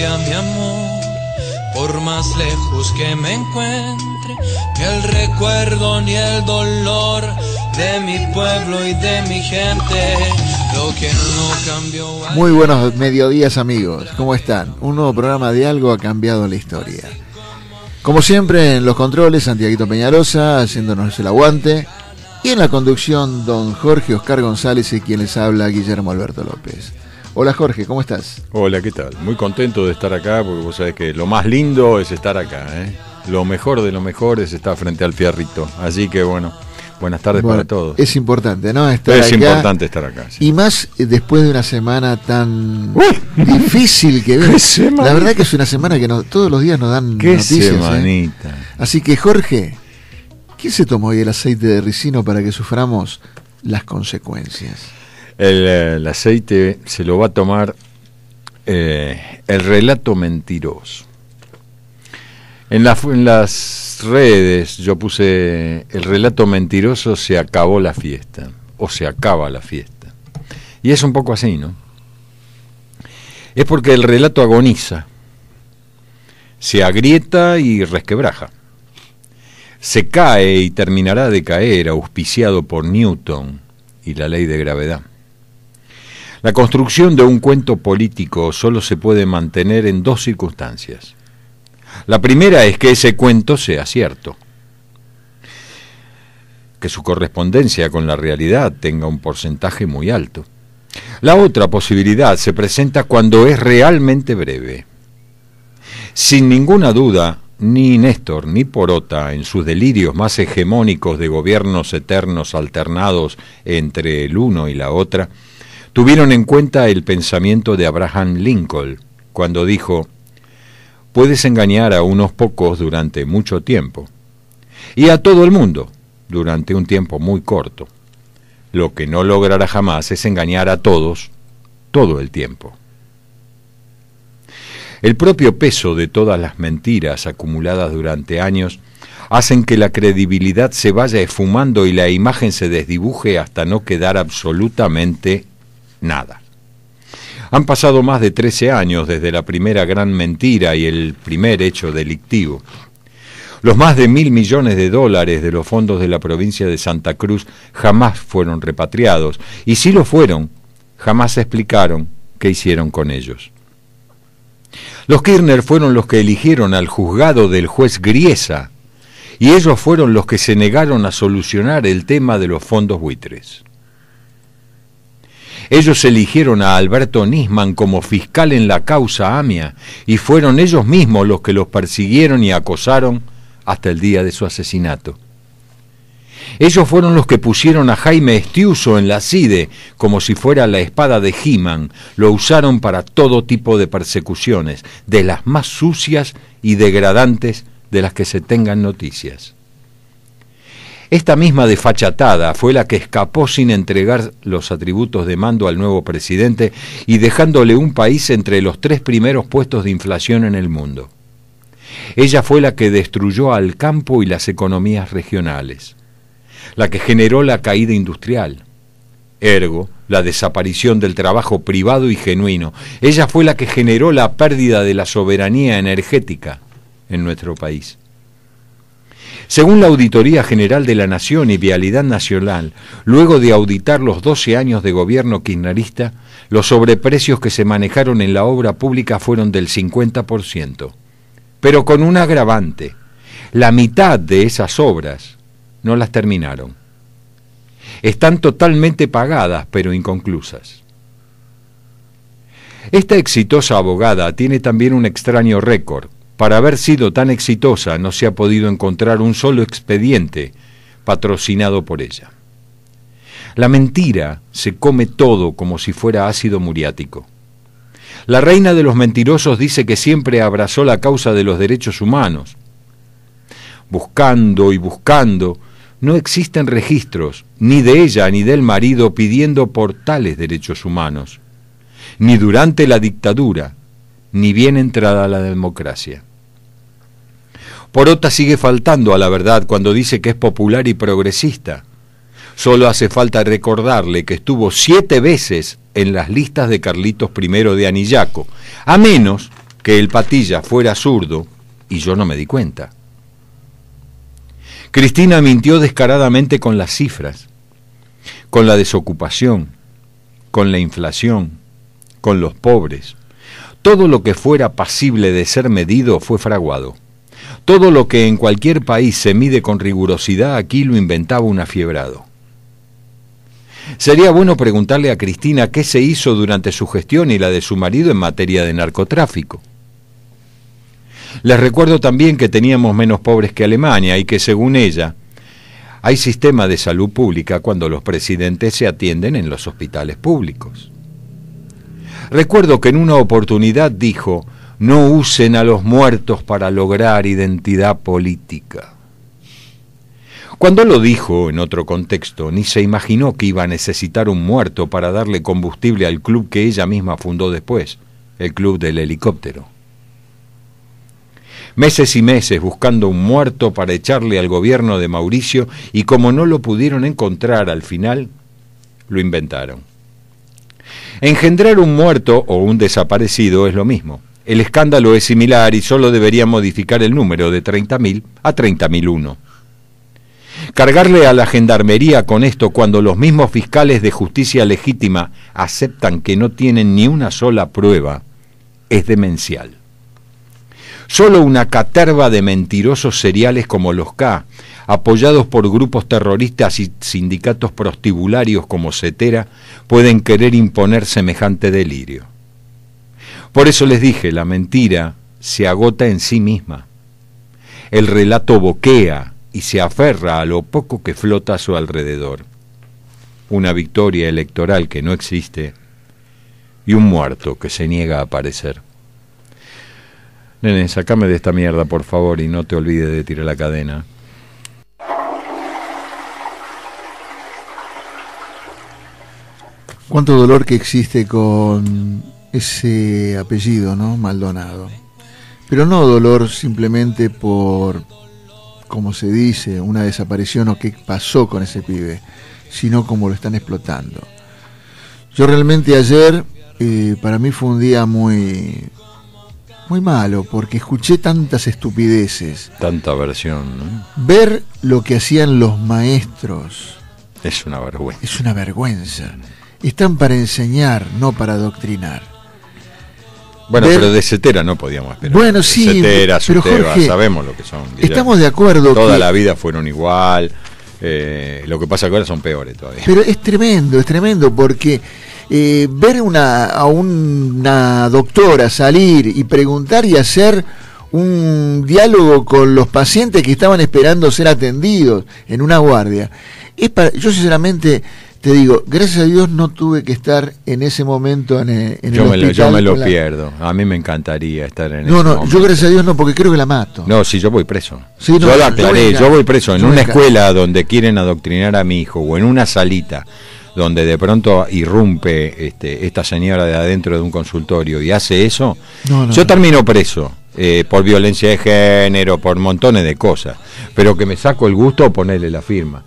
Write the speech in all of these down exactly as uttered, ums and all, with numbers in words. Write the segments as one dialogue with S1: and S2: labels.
S1: sea mi amor, por más lejos que me encuentre, ni el recuerdo ni el dolor de mi pueblo y de mi gente, lo que no cambió.
S2: Muy buenos mediodías, amigos, ¿cómo están? Un nuevo programa de Algo ha cambiado la historia. Como siempre, en los controles, Santiaguito Peñarosa, haciéndonos el aguante, y en la conducción, don Jorge Oscar González, y quien les habla, Guillermo Alberto López. Hola Jorge, ¿cómo estás?
S3: Hola, ¿qué tal? Muy contento de estar acá, porque vos sabés que lo más lindo es estar acá, ¿eh? Lo mejor de lo mejor es estar frente al fierrito. Así que bueno, buenas tardes bueno, para todos.
S2: Es importante, ¿no? Estar
S3: es
S2: acá,
S3: importante estar acá. Sí.
S2: Y más después de una semana tan ¡Uy! difícil que ves. La verdad que es una semana que no, todos los días nos dan
S3: ¿Qué
S2: noticias.
S3: Semanita?
S2: ¿eh? Así que Jorge, ¿quién se tomó hoy el aceite de ricino para que suframos las consecuencias?
S3: El, el aceite se lo va a tomar eh, el relato mentiroso. En, la, en las redes yo puse el relato mentiroso, se acabó la fiesta, o se acaba la fiesta. Y es un poco así, ¿no? Es porque el relato agoniza, se agrieta y resquebraja. Se cae y terminará de caer, auspiciado por Newton y la ley de gravedad. La construcción de un cuento político solo se puede mantener en dos circunstancias. La primera es que ese cuento sea cierto, que su correspondencia con la realidad tenga un porcentaje muy alto. La otra posibilidad se presenta cuando es realmente breve. Sin ninguna duda, ni Néstor ni Porota, en sus delirios más hegemónicos de gobiernos eternos alternados entre el uno y la otra, tuvieron en cuenta el pensamiento de Abraham Lincoln, cuando dijo: puedes engañar a unos pocos durante mucho tiempo, y a todo el mundo durante un tiempo muy corto. Lo que no logrará jamás es engañar a todos todo el tiempo. El propio peso de todas las mentiras acumuladas durante años hacen que la credibilidad se vaya esfumando y la imagen se desdibuje hasta no quedar absolutamente nada. Han pasado más de trece años desde la primera gran mentira y el primer hecho delictivo. Los más de mil millones de dólares de los fondos de la provincia de Santa Cruz jamás fueron repatriados, y si lo fueron, jamás explicaron qué hicieron con ellos. Los Kirchner fueron los que eligieron al juzgado del juez Griesa, y ellos fueron los que se negaron a solucionar el tema de los fondos buitres. Ellos eligieron a Alberto Nisman como fiscal en la causa AMIA, y fueron ellos mismos los que los persiguieron y acosaron hasta el día de su asesinato. Ellos fueron los que pusieron a Jaime Estiuso en la CIDE como si fuera la espada de He-Man. Lo usaron para todo tipo de persecuciones, de las más sucias y degradantes de las que se tengan noticias. Esta misma desfachatada fue la que escapó sin entregar los atributos de mando al nuevo presidente y dejándole un país entre los tres primeros puestos de inflación en el mundo. Ella fue la que destruyó al campo y las economías regionales, la que generó la caída industrial, ergo, la desaparición del trabajo privado y genuino. Ella fue la que generó la pérdida de la soberanía energética en nuestro país. Según la Auditoría General de la Nación y Vialidad Nacional, luego de auditar los doce años de gobierno kirchnerista, los sobreprecios que se manejaron en la obra pública fueron del cincuenta por ciento. Pero con un agravante: la mitad de esas obras no las terminaron. Están totalmente pagadas, pero inconclusas. Esta exitosa abogada tiene también un extraño récord. Para haber sido tan exitosa, no se ha podido encontrar un solo expediente patrocinado por ella. La mentira se come todo como si fuera ácido muriático. La reina de los mentirosos dice que siempre abrazó la causa de los derechos humanos. Buscando y buscando, no existen registros, ni de ella ni del marido, pidiendo por tales derechos humanos, ni durante la dictadura, ni bien entrada la democracia. Porota sigue faltando a la verdad cuando dice que es popular y progresista. Solo hace falta recordarle que estuvo siete veces en las listas de Carlitos I de Anillaco, a menos que el Patilla fuera zurdo y yo no me di cuenta. Cristina mintió descaradamente con las cifras, con la desocupación, con la inflación, con los pobres. Todo lo que fuera pasible de ser medido fue fraguado. Todo lo que en cualquier país se mide con rigurosidad, aquí lo inventaba un afiebrado. Sería bueno preguntarle a Cristina qué se hizo durante su gestión y la de su marido en materia de narcotráfico. Les recuerdo también que teníamos menos pobres que Alemania y que, según ella, hay sistema de salud pública cuando los presidentes se atienden en los hospitales públicos. Recuerdo que en una oportunidad dijo: no usen a los muertos para lograr identidad política. Cuando lo dijo en otro contexto, ni se imaginó que iba a necesitar un muerto para darle combustible al club que ella misma fundó después, el Club del Helicóptero. Meses y meses buscando un muerto para echarle al gobierno de Mauricio, y como no lo pudieron encontrar al final, lo inventaron. Engendrar un muerto o un desaparecido es lo mismo. El escándalo es similar y solo debería modificar el número de treinta mil a treinta mil uno. Cargarle a la gendarmería con esto cuando los mismos fiscales de justicia legítima aceptan que no tienen ni una sola prueba es demencial. Solo una caterva de mentirosos seriales como los K, apoyados por grupos terroristas y sindicatos prostibularios como Cetera, pueden querer imponer semejante delirio. Por eso les dije, la mentira se agota en sí misma. El relato boquea y se aferra a lo poco que flota a su alrededor. Una victoria electoral que no existe y un muerto que se niega a aparecer. Nene, sacame de esta mierda, por favor, y no te olvides de tirar la cadena.
S2: Cuánto dolor que existe con ese apellido, ¿no? Maldonado. Pero no dolor simplemente por, como se dice, una desaparición o qué pasó con ese pibe, sino como lo están explotando. Yo realmente ayer, eh, para mí fue un día muy... muy malo, porque escuché tantas estupideces.
S3: Tanta versión, ¿no?
S2: Ver lo que hacían los maestros.
S3: Es una vergüenza.
S2: Es una vergüenza. Están para enseñar, no para adoctrinar.
S3: Bueno,
S2: Ver...
S3: pero de Cetera no podíamos esperar.
S2: Bueno, sí.
S3: Cetera,
S2: pero
S3: Suteba,
S2: Jorge,
S3: sabemos lo que son.
S2: Estamos de acuerdo.
S3: Toda
S2: que...
S3: la vida fueron igual. Eh, lo que pasa que ahora son peores todavía.
S2: Pero es tremendo, es tremendo, porque... Eh, ver una, a una doctora salir y preguntar y hacer un diálogo con los pacientes que estaban esperando ser atendidos en una guardia, es para, yo sinceramente te digo, gracias a Dios no tuve que estar en ese momento en el, en
S3: yo
S2: el
S3: me
S2: hospital.
S3: Lo, yo me lo
S2: la...
S3: pierdo, a mí me encantaría estar en
S2: no,
S3: ese
S2: no,
S3: momento.
S2: yo gracias a Dios no, porque creo que la mato.
S3: No, si yo voy preso.
S2: Sí, no,
S3: yo lo aclaré,
S2: yo,
S3: yo voy preso en
S2: yo
S3: una escuela donde quieren adoctrinar a mi hijo, o en una salita donde de pronto irrumpe este, esta señora de adentro de un consultorio y hace eso,
S2: no, no,
S3: yo
S2: no.
S3: termino preso eh, por violencia de género, por montones de cosas, pero que me saco el gusto de ponerle la firma.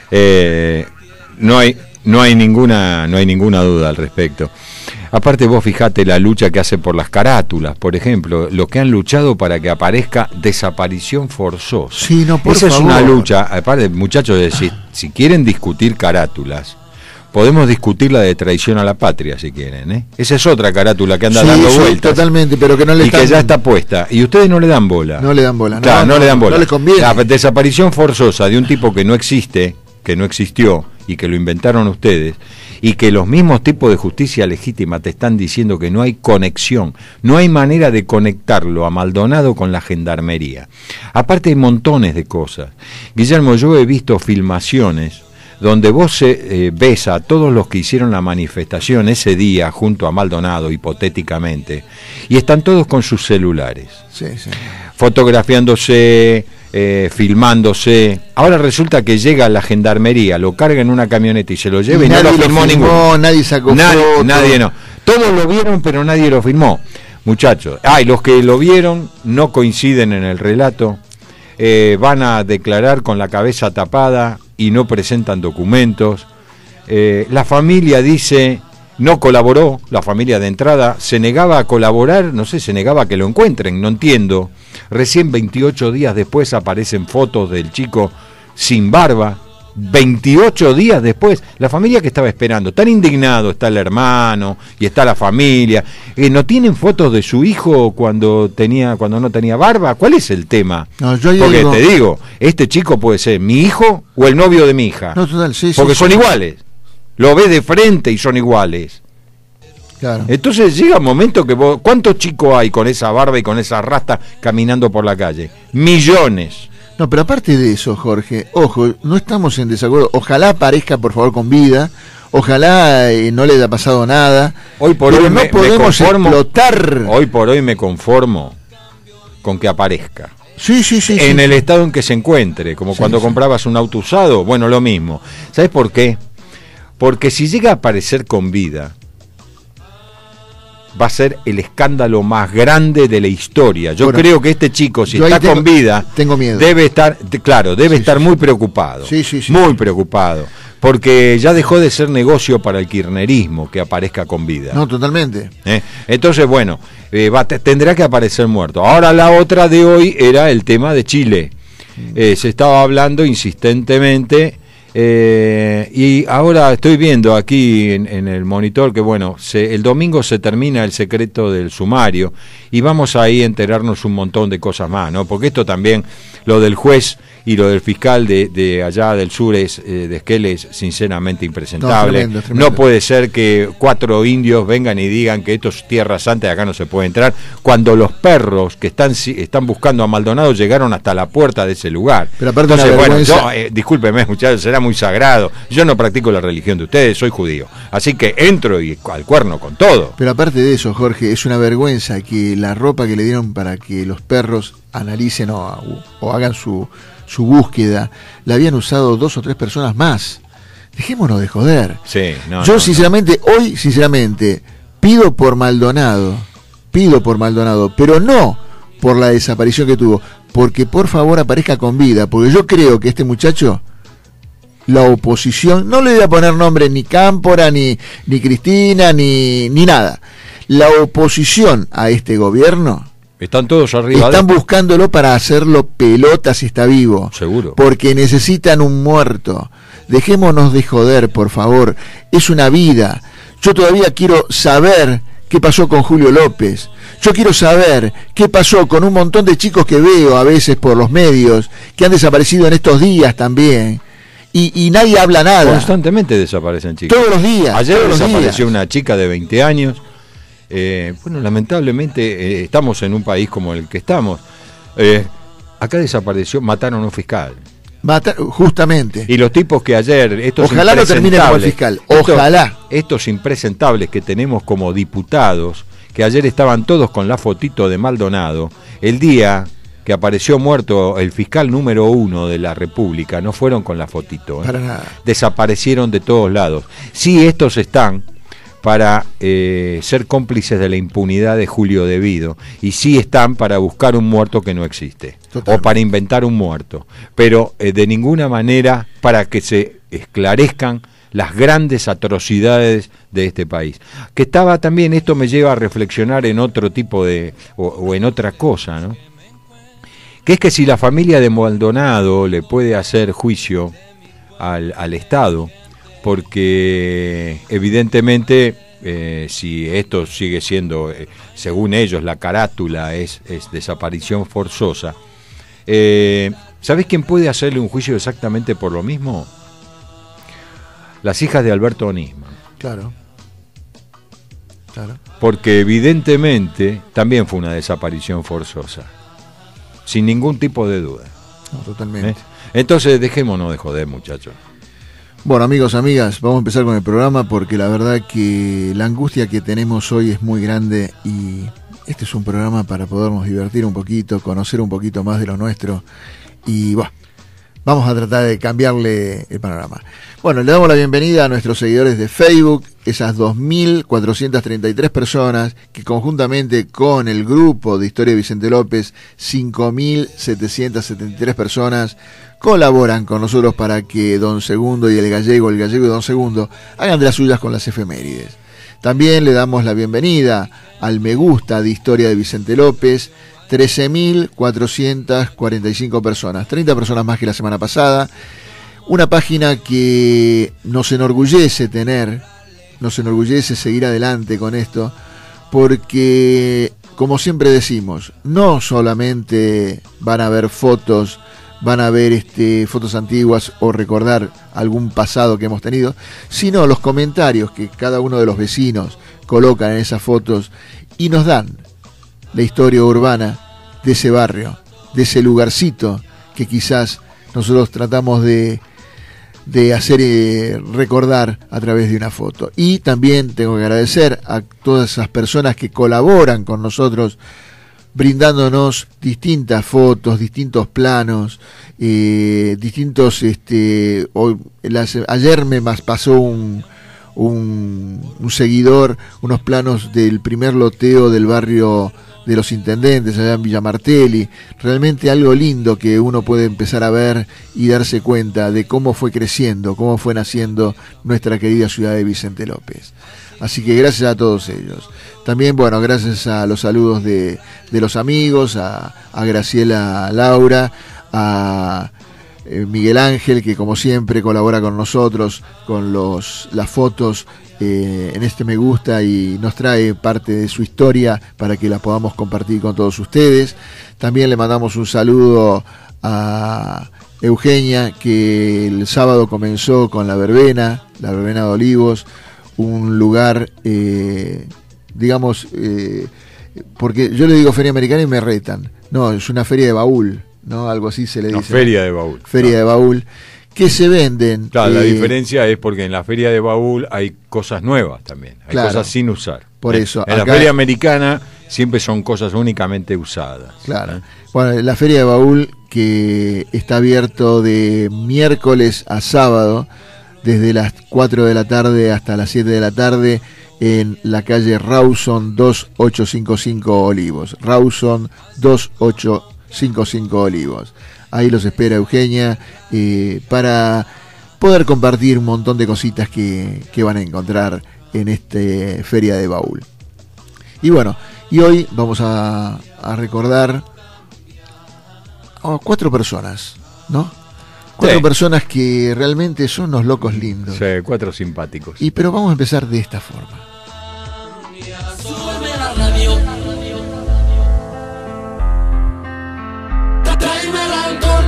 S3: Eh, no hay no hay ninguna no hay ninguna duda al respecto. Aparte, vos fijate la lucha que hace por las carátulas, por ejemplo, lo que han luchado para que aparezca desaparición forzosa.
S2: Sí, no, por
S3: Esa
S2: favor.
S3: es una lucha, aparte, muchachos, de si, si quieren discutir carátulas, podemos discutir la de traición a la patria, si quieren, ¿eh? Esa es otra carátula que anda
S2: sí,
S3: dando
S2: sí,
S3: vueltas.
S2: Totalmente, pero que no le
S3: y
S2: están...
S3: que ya está puesta. Y ustedes no le dan bola.
S2: No le dan bola. No,
S3: Claro, no,
S2: no
S3: le dan bola.
S2: No les conviene.
S3: La desaparición forzosa de un tipo que no existe, que no existió, y que lo inventaron ustedes, y que los mismos tipos de justicia legítima te están diciendo que no hay conexión, no hay manera de conectarlo a Maldonado con la gendarmería. Aparte hay montones de cosas. Guillermo, yo he visto filmaciones donde vos eh, ves a todos los que hicieron la manifestación ese día junto a Maldonado, hipotéticamente, y están todos con sus celulares,
S2: sí, sí.
S3: fotografiándose, eh, filmándose. Ahora resulta que llega la gendarmería, lo carga en una camioneta y se lo lleva y, y no lo filmó ninguno.
S2: Nadie sacó
S3: nadie,
S2: foto.
S3: Nadie no. Todos lo vieron, pero nadie lo filmó. Muchachos, ah, y los que lo vieron no coinciden en el relato, eh, van a declarar con la cabeza tapada y no presentan documentos. Eh, la familia dice no colaboró, la familia de entrada se negaba a colaborar, no sé, se negaba a que lo encuentren, no entiendo. Recién veintiocho días después aparecen fotos del chico sin barba. veintiocho días después, la familia que estaba esperando, tan indignado está el hermano y está la familia, eh, ¿no tienen fotos de su hijo cuando tenía, cuando no tenía barba? ¿Cuál es el tema?
S2: No, yo
S3: porque
S2: digo...
S3: te digo, este chico puede ser mi hijo o el novio de mi hija,
S2: no, total, sí,
S3: porque
S2: sí,
S3: son
S2: sí.
S3: iguales, lo ves de frente y son iguales.
S2: Claro.
S3: Entonces llega un momento que vos, ¿cuántos chicos hay con esa barba y con esa rasta caminando por la calle? Millones.
S2: No, pero aparte de eso, Jorge, ojo, no estamos en desacuerdo. Ojalá aparezca, por favor, con vida. Ojalá eh, no le haya pasado nada.
S3: Hoy por
S2: pero
S3: hoy
S2: no
S3: me,
S2: podemos
S3: me conformo,
S2: explotar.
S3: Hoy por hoy me conformo con que aparezca.
S2: Sí, sí, sí.
S3: En
S2: sí,
S3: el
S2: sí.
S3: estado en que se encuentre, como
S2: Sí,
S3: cuando
S2: sí.
S3: comprabas un auto usado, bueno, lo mismo. ¿Sabes por qué? Porque si llega a aparecer con vida, va a ser el escándalo más grande de la historia. Yo
S2: Bueno,
S3: creo que este chico, si
S2: yo ahí
S3: está
S2: tengo-
S3: con vida,
S2: tengo miedo.
S3: debe estar, de- claro, debe
S2: Sí,
S3: estar
S2: sí,
S3: muy
S2: sí.
S3: preocupado.
S2: Sí, sí, sí.
S3: Muy preocupado. Porque ya dejó de ser negocio para el kirchnerismo que aparezca con vida.
S2: No, totalmente.
S3: ¿Eh? Entonces, bueno, eh, va, te- tendrá que aparecer muerto. Ahora la otra de hoy era el tema de Chile. Eh, se estaba hablando insistentemente eh, y ahora estoy viendo aquí en, en el monitor que, bueno, se, el domingo se termina el secreto del sumario y vamos ahí a enterarnos un montón de cosas más, ¿no? Porque esto también, lo del juez y lo del fiscal de, de allá del sur es, eh, de Esquel es sinceramente impresentable.
S2: No, tremendo, tremendo.
S3: No puede ser que cuatro indios vengan y digan que esto es Tierra Santa y acá no se puede entrar, cuando los perros que están están buscando a Maldonado llegaron hasta la puerta de ese lugar.
S2: Pero aparte
S3: Entonces,
S2: una
S3: bueno,
S2: vergüenza-
S3: yo, eh, discúlpeme, muchachos, será muy sagrado. Yo no practico la religión de ustedes, soy judío. Así que entro y al cuerno con todo.
S2: Pero aparte de eso, Jorge, es una vergüenza que la ropa que le dieron para que los perros analicen o, o hagan su, su búsqueda, la habían usado dos o tres personas más. Dejémonos de joder.
S3: Sí, no,
S2: Yo
S3: no,
S2: sinceramente, hoy sinceramente, pido por Maldonado, pido por Maldonado, pero no por la desaparición que tuvo, porque por favor aparezca con vida, porque yo creo que este muchacho, la oposición, no le voy a poner nombre ni Cámpora, ni, ni Cristina, ni, ni nada, la oposición a este gobierno,
S3: están todos arriba
S2: están
S3: de...
S2: buscándolo para hacerlo pelota si está vivo.
S3: Seguro.
S2: Porque necesitan un muerto. Dejémonos de joder, por favor. Es una vida. Yo todavía quiero saber qué pasó con Julio López. Yo quiero saber qué pasó con un montón de chicos que veo a veces por los medios, que han desaparecido en estos días también. Y, y nadie habla nada.
S3: Constantemente desaparecen chicos.
S2: Todos los días.
S3: Ayer
S2: todos los
S3: desapareció
S2: días.
S3: una chica de veinte años. Eh, bueno, lamentablemente eh, estamos en un país como el que estamos. Eh, acá desapareció, mataron a un fiscal.
S2: Mata- justamente.
S3: Y los tipos que ayer, estos
S2: Ojalá no termine como el
S3: impresentables,
S2: fiscal.
S3: estos-
S2: Ojalá.
S3: Estos impresentables que tenemos como diputados, que ayer estaban todos con la fotito de Maldonado, el día que apareció muerto el fiscal número uno de la República, no fueron con la fotito. ¿eh?
S2: Para nada.
S3: Desaparecieron de todos lados. Sí, estos están para eh, ser cómplices de la impunidad de Julio Devido, y sí están para buscar un muerto que no existe,
S2: Totalmente.
S3: o para inventar un muerto, pero eh, de ninguna manera para que se esclarezcan las grandes atrocidades de este país. Que estaba también, esto me lleva a reflexionar en otro tipo de, o, o en otra cosa, ¿no? Que es que si la familia de Maldonado le puede hacer juicio al, al Estado, porque evidentemente eh, si esto sigue siendo, eh, según ellos, la carátula es, es desaparición forzosa, eh, ¿sabés quién puede hacerle un juicio exactamente por lo mismo? Las hijas de Alberto Nisman.
S2: Claro. Claro.
S3: Porque evidentemente también fue una desaparición forzosa, sin ningún tipo de duda.
S2: No, totalmente.
S3: ¿eh? Entonces dejémonos de joder, muchachos.
S2: Bueno, amigos, amigas, vamos a empezar con el programa porque la verdad que la angustia que tenemos hoy es muy grande y este es un programa para podernos divertir un poquito, conocer un poquito más de lo nuestro y bueno, vamos a tratar de cambiarle el panorama. Bueno, le damos la bienvenida a nuestros seguidores de Facebook, esas dos mil cuatrocientas treinta y tres personas que conjuntamente con el grupo de Historia de Vicente López, cinco mil setecientas setenta y tres personas, colaboran con nosotros para que Don Segundo y el Gallego, el Gallego y Don Segundo, hagan de las suyas con las efemérides. También le damos la bienvenida al Me Gusta de Historia de Vicente López, trece mil cuatrocientas cuarenta y cinco personas, treinta personas más que la semana pasada. Una página que nos enorgullece tener, nos enorgullece seguir adelante con esto, porque, como siempre decimos, no solamente van a ver fotos, van a ver este, fotos antiguas o recordar algún pasado que hemos tenido, sino los comentarios que cada uno de los vecinos colocan en esas fotos y nos dan la historia urbana de ese barrio, de ese lugarcito que quizás nosotros tratamos de, de hacer eh, recordar a través de una foto. Y también tengo que agradecer a todas esas personas que colaboran con nosotros, brindándonos distintas fotos, distintos planos, eh, distintos, este, hoy, las, ayer me pasó un, un, un seguidor, unos planos del primer loteo del barrio de los Intendentes, allá en Villa Martelli. Realmente algo lindo que uno puede empezar a ver y darse cuenta de cómo fue creciendo, cómo fue naciendo nuestra querida ciudad de Vicente López. Así que gracias a todos ellos. También, bueno, gracias a los saludos de, de los amigos, a, a Graciela Laura, a eh, Miguel Ángel, que como siempre colabora con nosotros, con los las fotos eh, en este Me Gusta y nos trae parte de su historia para que la podamos compartir con todos ustedes. También le mandamos un saludo a Eugenia, que el sábado comenzó con la verbena, la verbena de Olivos, un lugar, eh, digamos, eh, porque yo le digo feria americana y me retan. No, es una feria de baúl, ¿no? Algo así se le dice.
S3: No, feria de baúl.
S2: Feria
S3: no.
S2: de baúl, que se venden.
S3: Claro,
S2: eh,
S3: la diferencia es porque en la feria de baúl hay cosas nuevas también, hay
S2: claro,
S3: cosas sin usar.
S2: Por eso.
S3: En la feria americana siempre son cosas únicamente usadas.
S2: Claro. ¿eh? Bueno, la feria de baúl, que está abierto de miércoles a sábado, desde las cuatro de la tarde hasta las siete de la tarde, en la calle Rawson dos ocho cinco cinco Olivos. Rawson dos ocho cinco cinco Olivos. Ahí los espera Eugenia eh, para poder compartir un montón de cositas que, que van a encontrar en esta feria de baúl. Y bueno, y hoy vamos a, a recordar a cuatro personas, ¿no? Cuatro sí. personas que realmente son unos locos lindos.
S3: Sí, cuatro simpáticos.
S2: Y pero vamos a empezar de esta forma.
S4: Súbeme la radio. Tráeme el alcohol.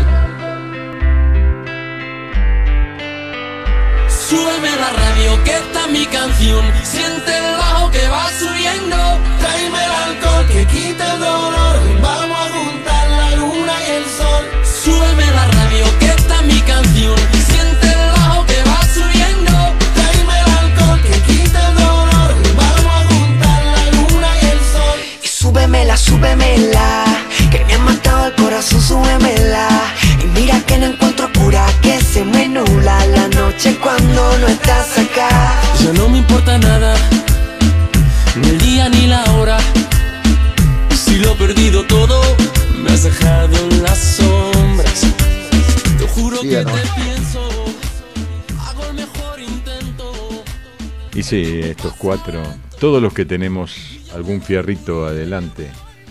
S4: Súbeme la radio, que esta es mi canción. Siente el bajo que va subiendo. Tráeme el alcohol que quita el dolor. Vamos a juntar la luna y el sol. Súbeme la radio, que esta es mi canción. Siente el bajo que va subiendo. Tráeme el alcohol que quita el dolor. Vamos a juntar la luna y el sol.
S5: Y súbemela, súbemela, que me ha matado el corazón, súbemela. Y mira que no encuentro cura, que se me nubla la noche cuando no estás acá.
S4: Ya no me importa nada, ni el día ni la hora. Si lo he perdido todo, me has dejado en las sombras. Te juro
S2: Sí,
S4: que
S2: ¿no?
S4: te pienso, hago el mejor intento.
S3: Y sí, estos cuatro, todos los que tenemos algún fierrito adelante,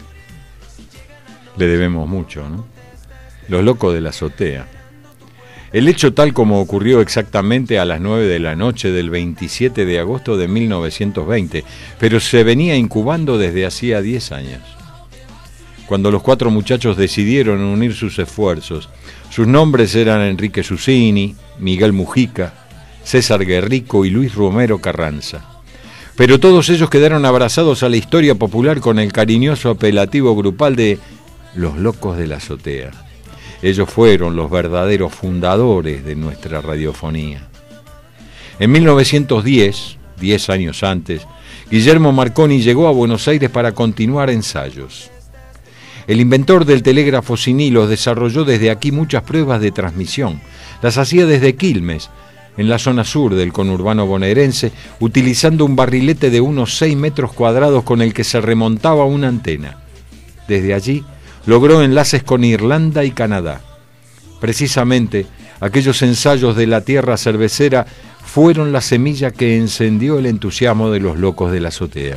S3: le debemos mucho, ¿no? Los locos de la azotea. El hecho tal como ocurrió exactamente a las nueve de la noche del veintisiete de agosto de mil novecientos veinte, pero se venía incubando desde hacía diez años. Cuando los cuatro muchachos decidieron unir sus esfuerzos, sus nombres eran Enrique Susini, Miguel Mujica, César Guerrico y Luis Romero Carranza. Pero todos ellos quedaron abrazados a la historia popular con el cariñoso apelativo grupal de los locos de la azotea. Ellos fueron los verdaderos fundadores de nuestra radiofonía. En mil novecientos diez, diez años antes, Guillermo Marconi llegó a Buenos Aires para continuar ensayos. El inventor del telégrafo sin hilos desarrolló desde aquí muchas pruebas de transmisión. Las hacía desde Quilmes, en la zona sur del conurbano bonaerense, utilizando un barrilete de unos seis metros cuadrados con el que se remontaba una antena. Desde allí logró enlaces con Irlanda y Canadá. Precisamente, aquellos ensayos de la tierra cervecera fueron la semilla que encendió el entusiasmo de los locos de la azotea.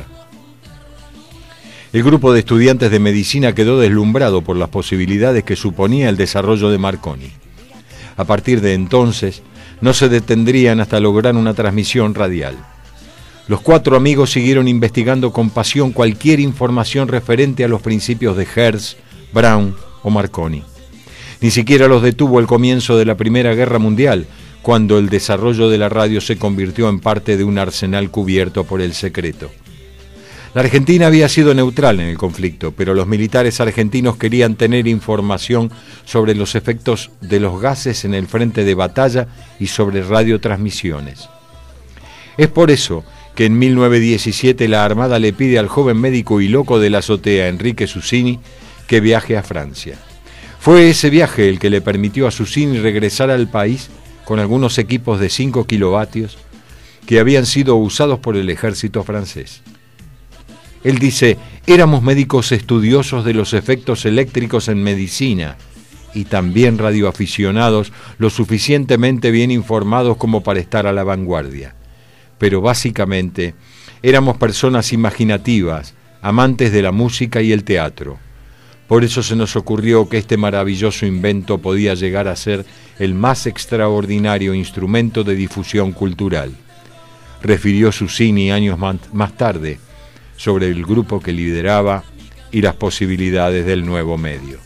S3: El grupo de estudiantes de medicina quedó deslumbrado por las posibilidades que suponía el desarrollo de Marconi. A partir de entonces, no se detendrían hasta lograr una transmisión radial. Los cuatro amigos siguieron investigando con pasión cualquier información referente a los principios de Hertz, Brown o Marconi. Ni siquiera los detuvo el comienzo de la Primera Guerra Mundial, cuando el desarrollo de la radio se convirtió en parte de un arsenal cubierto por el secreto. La Argentina había sido neutral en el conflicto, pero los militares argentinos querían tener información sobre los efectos de los gases en el frente de batalla y sobre radiotransmisiones. Es por eso que en mil novecientos diecisiete la Armada le pide al joven médico y loco de la azotea, Enrique Susini, que viaje a Francia. Fue ese viaje el que le permitió a Susini regresar al país con algunos equipos de cinco kilovatios que habían sido usados por el ejército francés. Él dice: éramos médicos estudiosos de los efectos eléctricos en medicina y también radioaficionados lo suficientemente bien informados como para estar a la vanguardia. Pero básicamente éramos personas imaginativas, amantes de la música y el teatro. Por eso se nos ocurrió que este maravilloso invento podía llegar a ser el más extraordinario instrumento de difusión cultural. Refirió Susini años más tarde sobre el grupo que lideraba y las posibilidades del nuevo medio.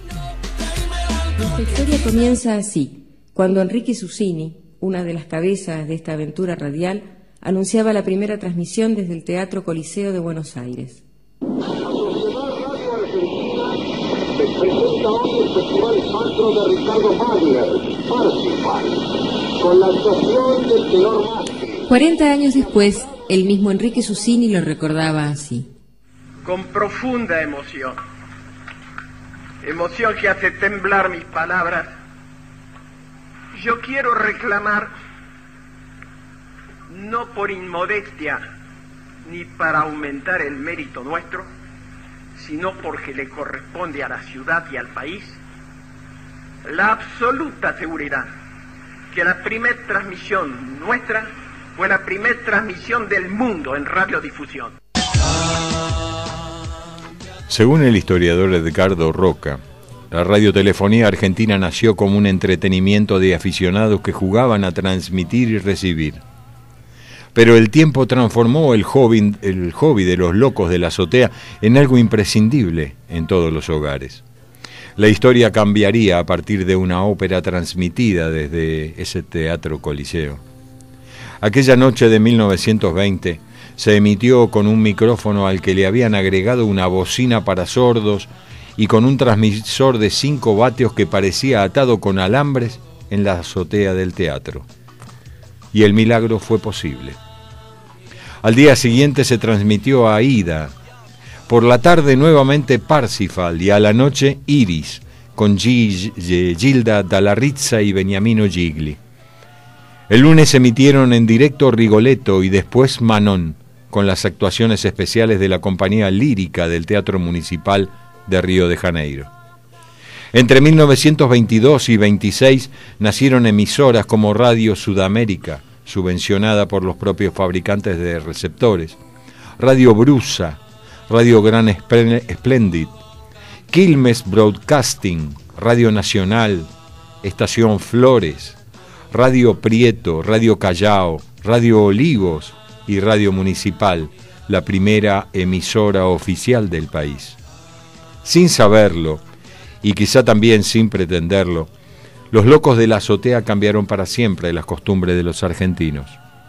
S6: Nuestra historia comienza así, cuando Enrique Susini, una de las cabezas de esta aventura radial, anunciaba la primera transmisión desde el Teatro Coliseo de Buenos Aires.
S7: La Sociedad Radio Argentina les presenta hoy el Festival Sacro de Ricardo Wagner, Parsifal, con la actuación del tenor Mastri.
S6: cuarenta años después, el mismo Enrique Susini lo recordaba así.
S8: Con profunda emoción, emoción que hace temblar mis palabras, yo quiero reclamar, no por inmodestia ni para aumentar el mérito nuestro, sino porque le corresponde a la ciudad y al país, la absoluta seguridad que la primera transmisión nuestra fue la primera transmisión del mundo en radiodifusión.
S3: Según el historiador Edgardo Roca, la radiotelefonía argentina nació como un entretenimiento de aficionados que jugaban a transmitir y recibir. Pero el tiempo transformó el hobby, el hobby de los locos de la azotea en algo imprescindible en todos los hogares. La historia cambiaría a partir de una ópera transmitida desde ese Teatro Coliseo. Aquella noche de mil novecientos veinte se emitió con un micrófono al que le habían agregado una bocina para sordos y con un transmisor de cinco vatios que parecía atado con alambres en la azotea del teatro. Y el milagro fue posible. Al día siguiente se transmitió Aida, por la tarde nuevamente Parsifal y a la noche Iris, con G- G- Gilda Dalla Rizza y Beniamino Gigli. El lunes emitieron en directo Rigoletto y después Manon, con las actuaciones especiales de la compañía lírica del Teatro Municipal de Río de Janeiro. Entre mil novecientos veintidós y veintiséis nacieron emisoras como Radio Sudamérica, subvencionada por los propios fabricantes de receptores, Radio Brusa, Radio Gran Splendid, Quilmes Broadcasting, Radio Nacional, Estación Flores, Radio Prieto, Radio Callao, Radio Olivos y Radio Municipal, la primera emisora oficial del país. Sin saberlo, y quizá también sin pretenderlo, los locos de la azotea cambiaron para siempre las costumbres de los argentinos.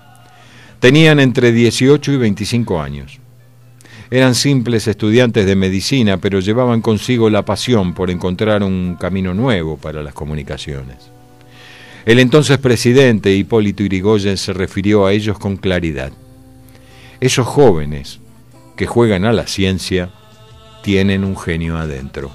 S3: Tenían entre dieciocho y veinticinco años. Eran simples estudiantes de medicina, pero llevaban consigo la pasión por encontrar un camino nuevo para las comunicaciones. El entonces presidente Hipólito Yrigoyen se refirió a ellos con claridad. Esos jóvenes que juegan a la ciencia tienen un genio adentro.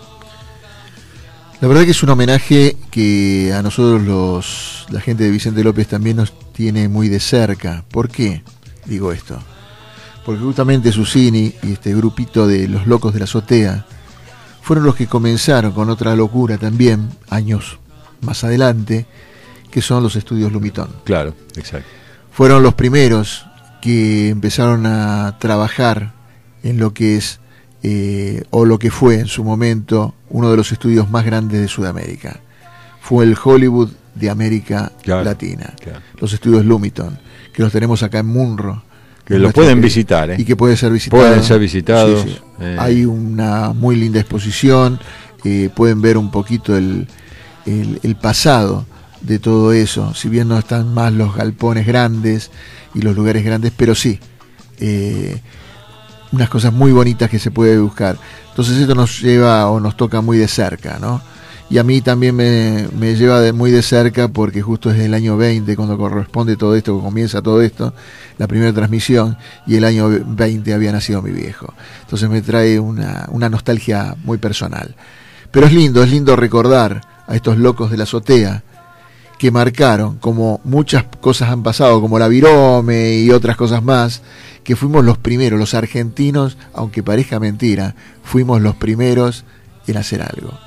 S2: La verdad que es un homenaje que a nosotros los la gente de Vicente López también nos tiene muy de cerca. ¿Por qué digo esto? Porque justamente Susini y este grupito de los locos de la azotea fueron los que comenzaron con otra locura también, años más adelante, que son los estudios Lumitón.
S3: Claro, exacto.
S2: fueron los primeros que empezaron a trabajar en lo que es, eh, o lo que fue en su momento, uno de los estudios más grandes de Sudamérica. Fue el Hollywood de América claro, Latina. Claro. Los estudios Lumiton, que los tenemos acá en Munro.
S3: Que los pueden visitar, ¿eh?
S2: Y que puede ser visitado.
S3: Pueden ser visitados.
S2: Sí, sí.
S3: Eh.
S2: Hay una muy linda exposición, eh, pueden ver un poquito el, el, el pasado de todo eso, si bien no están más los galpones grandes y los lugares grandes, pero sí, eh, unas cosas muy bonitas que se puede buscar. Entonces esto nos lleva o nos toca muy de cerca, ¿no? Y a mí también me, me lleva de muy de cerca porque justo es el año veinte cuando corresponde todo esto, cuando comienza todo esto, la primera transmisión, y el año veinte había nacido mi viejo. Entonces me trae una, una nostalgia muy personal. Pero es lindo, es lindo recordar a estos locos de la azotea que marcaron, como muchas cosas han pasado, como la Virome y otras cosas más, que fuimos los primeros, los argentinos, aunque parezca mentira, fuimos los primeros en hacer algo.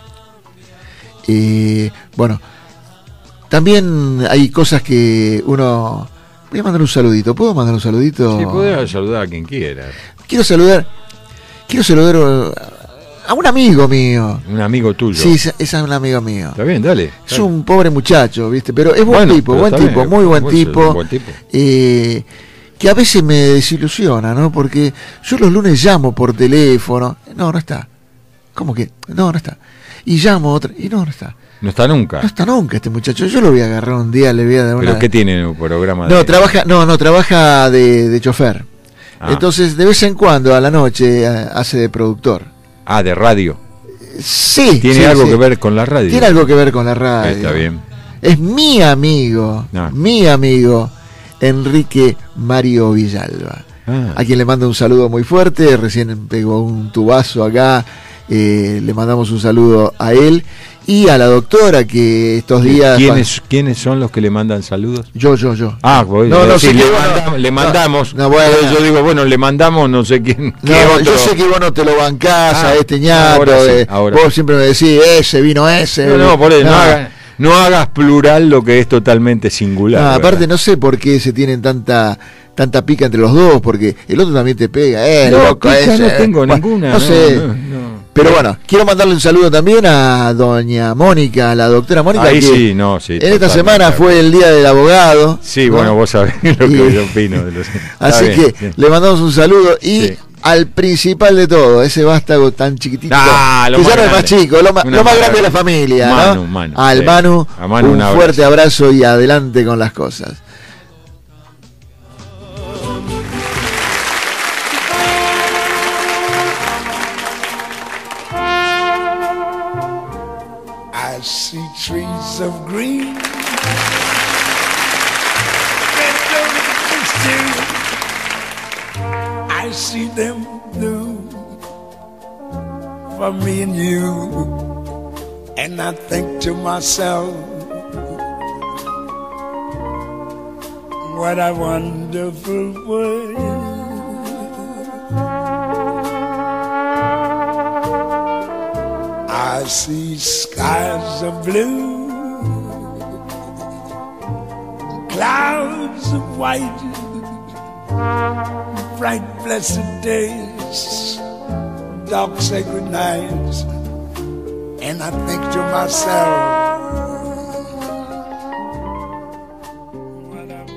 S2: Eh, bueno, también hay cosas que uno... Voy a mandar un saludito. ¿Puedo mandar un saludito?
S3: Sí, podés saludar a quien quiera.
S2: Quiero saludar... Quiero saludar a un amigo mío.
S3: Un amigo tuyo.
S2: Sí, ese es un amigo mío.
S3: Está bien, dale.
S2: Es dale. un pobre muchacho, ¿viste? Pero es buen
S3: bueno,
S2: tipo, buen tipo,
S3: bien,
S2: muy buen
S3: buen
S2: tipo.
S3: Buen tipo.
S2: Eh, que a veces me desilusiona, ¿no? Porque yo los lunes llamo por teléfono. No, no está. ¿Cómo que? No, no está. Y llamo otra, y no, no está.
S3: No está nunca.
S2: No está nunca este muchacho. Yo lo voy a agarrar un día, le voy a dar una...
S3: ¿Pero qué tiene en un programa?
S2: No,
S3: de...
S2: trabaja, no, no, trabaja de, de chofer.
S3: Ah.
S2: Entonces, de vez en cuando, a la noche, hace de productor.
S3: Ah, de radio.
S2: Sí.
S3: ¿Tiene
S2: sí,
S3: algo
S2: sí.
S3: que ver con la radio?
S2: Tiene algo que ver con la radio.
S3: Está bien.
S2: Es mi amigo,
S3: Ah.
S2: mi amigo, Enrique Mario Villalba.
S3: Ah.
S2: A quien le mando un saludo muy fuerte. Recién pegó un tubazo acá. Eh, le mandamos un saludo a él y a la doctora que estos días...
S3: ¿Quiénes, ¿quiénes son los que le mandan saludos?
S2: Yo, yo, yo.
S3: Ah, pues,
S2: no, no,
S3: sí,
S2: sí,
S3: le,
S2: que
S3: mandamos,
S2: bueno,
S3: le mandamos.
S2: No, no, bueno,
S3: yo digo, bueno, le mandamos no sé quién.
S2: No,
S3: otro.
S2: yo sé que vos no te lo bancás
S3: Ah,
S2: a este ñato.
S3: ahora sí,
S2: eh,
S3: ahora
S2: vos
S3: sí.
S2: siempre me decís, ese, vino ese.
S3: No, no, por eso, no,
S2: no,
S3: hagas, no hagas plural lo que es totalmente singular.
S2: no, aparte
S3: ¿verdad?
S2: no sé por qué se tienen tanta... tanta pica entre los dos, porque el otro también te pega, eh,
S3: No,
S2: loco
S3: pica
S2: ese.
S3: no tengo
S2: Bueno,
S3: ninguna.
S2: No,
S3: No,
S2: sé.
S3: no, no.
S2: Pero bueno, quiero mandarle un saludo también a doña Mónica, la doctora Mónica,
S3: Ahí
S2: que
S3: sí, no, sí.
S2: en esta
S3: totalmente.
S2: semana fue el día del abogado.
S3: Sí,
S2: ¿no?
S3: bueno, vos sabés lo que
S2: Y-
S3: yo opino. De los...
S2: Así
S3: Está bien,
S2: que
S3: bien.
S2: le mandamos un saludo y
S3: Sí.
S2: al principal de todo, ese vástago tan chiquitito,
S3: Ah, lo
S2: que
S3: más
S2: ya no es más
S3: grande.
S2: chico, lo, ma-
S3: Una
S2: lo más
S3: maravilla.
S2: grande de la familia,
S3: Manu,
S2: ¿no?
S3: Manu,
S2: al
S3: sí.
S2: Manu,
S3: A Manu
S2: un,
S3: un abrazo.
S2: fuerte abrazo y adelante con las cosas.
S9: I see trees of green, red roses too. I see them blue for me and you, and I think to myself, what a wonderful world. I see skies of blue, clouds of white, bright blessed days, dark sacred nights, and I think to myself, what a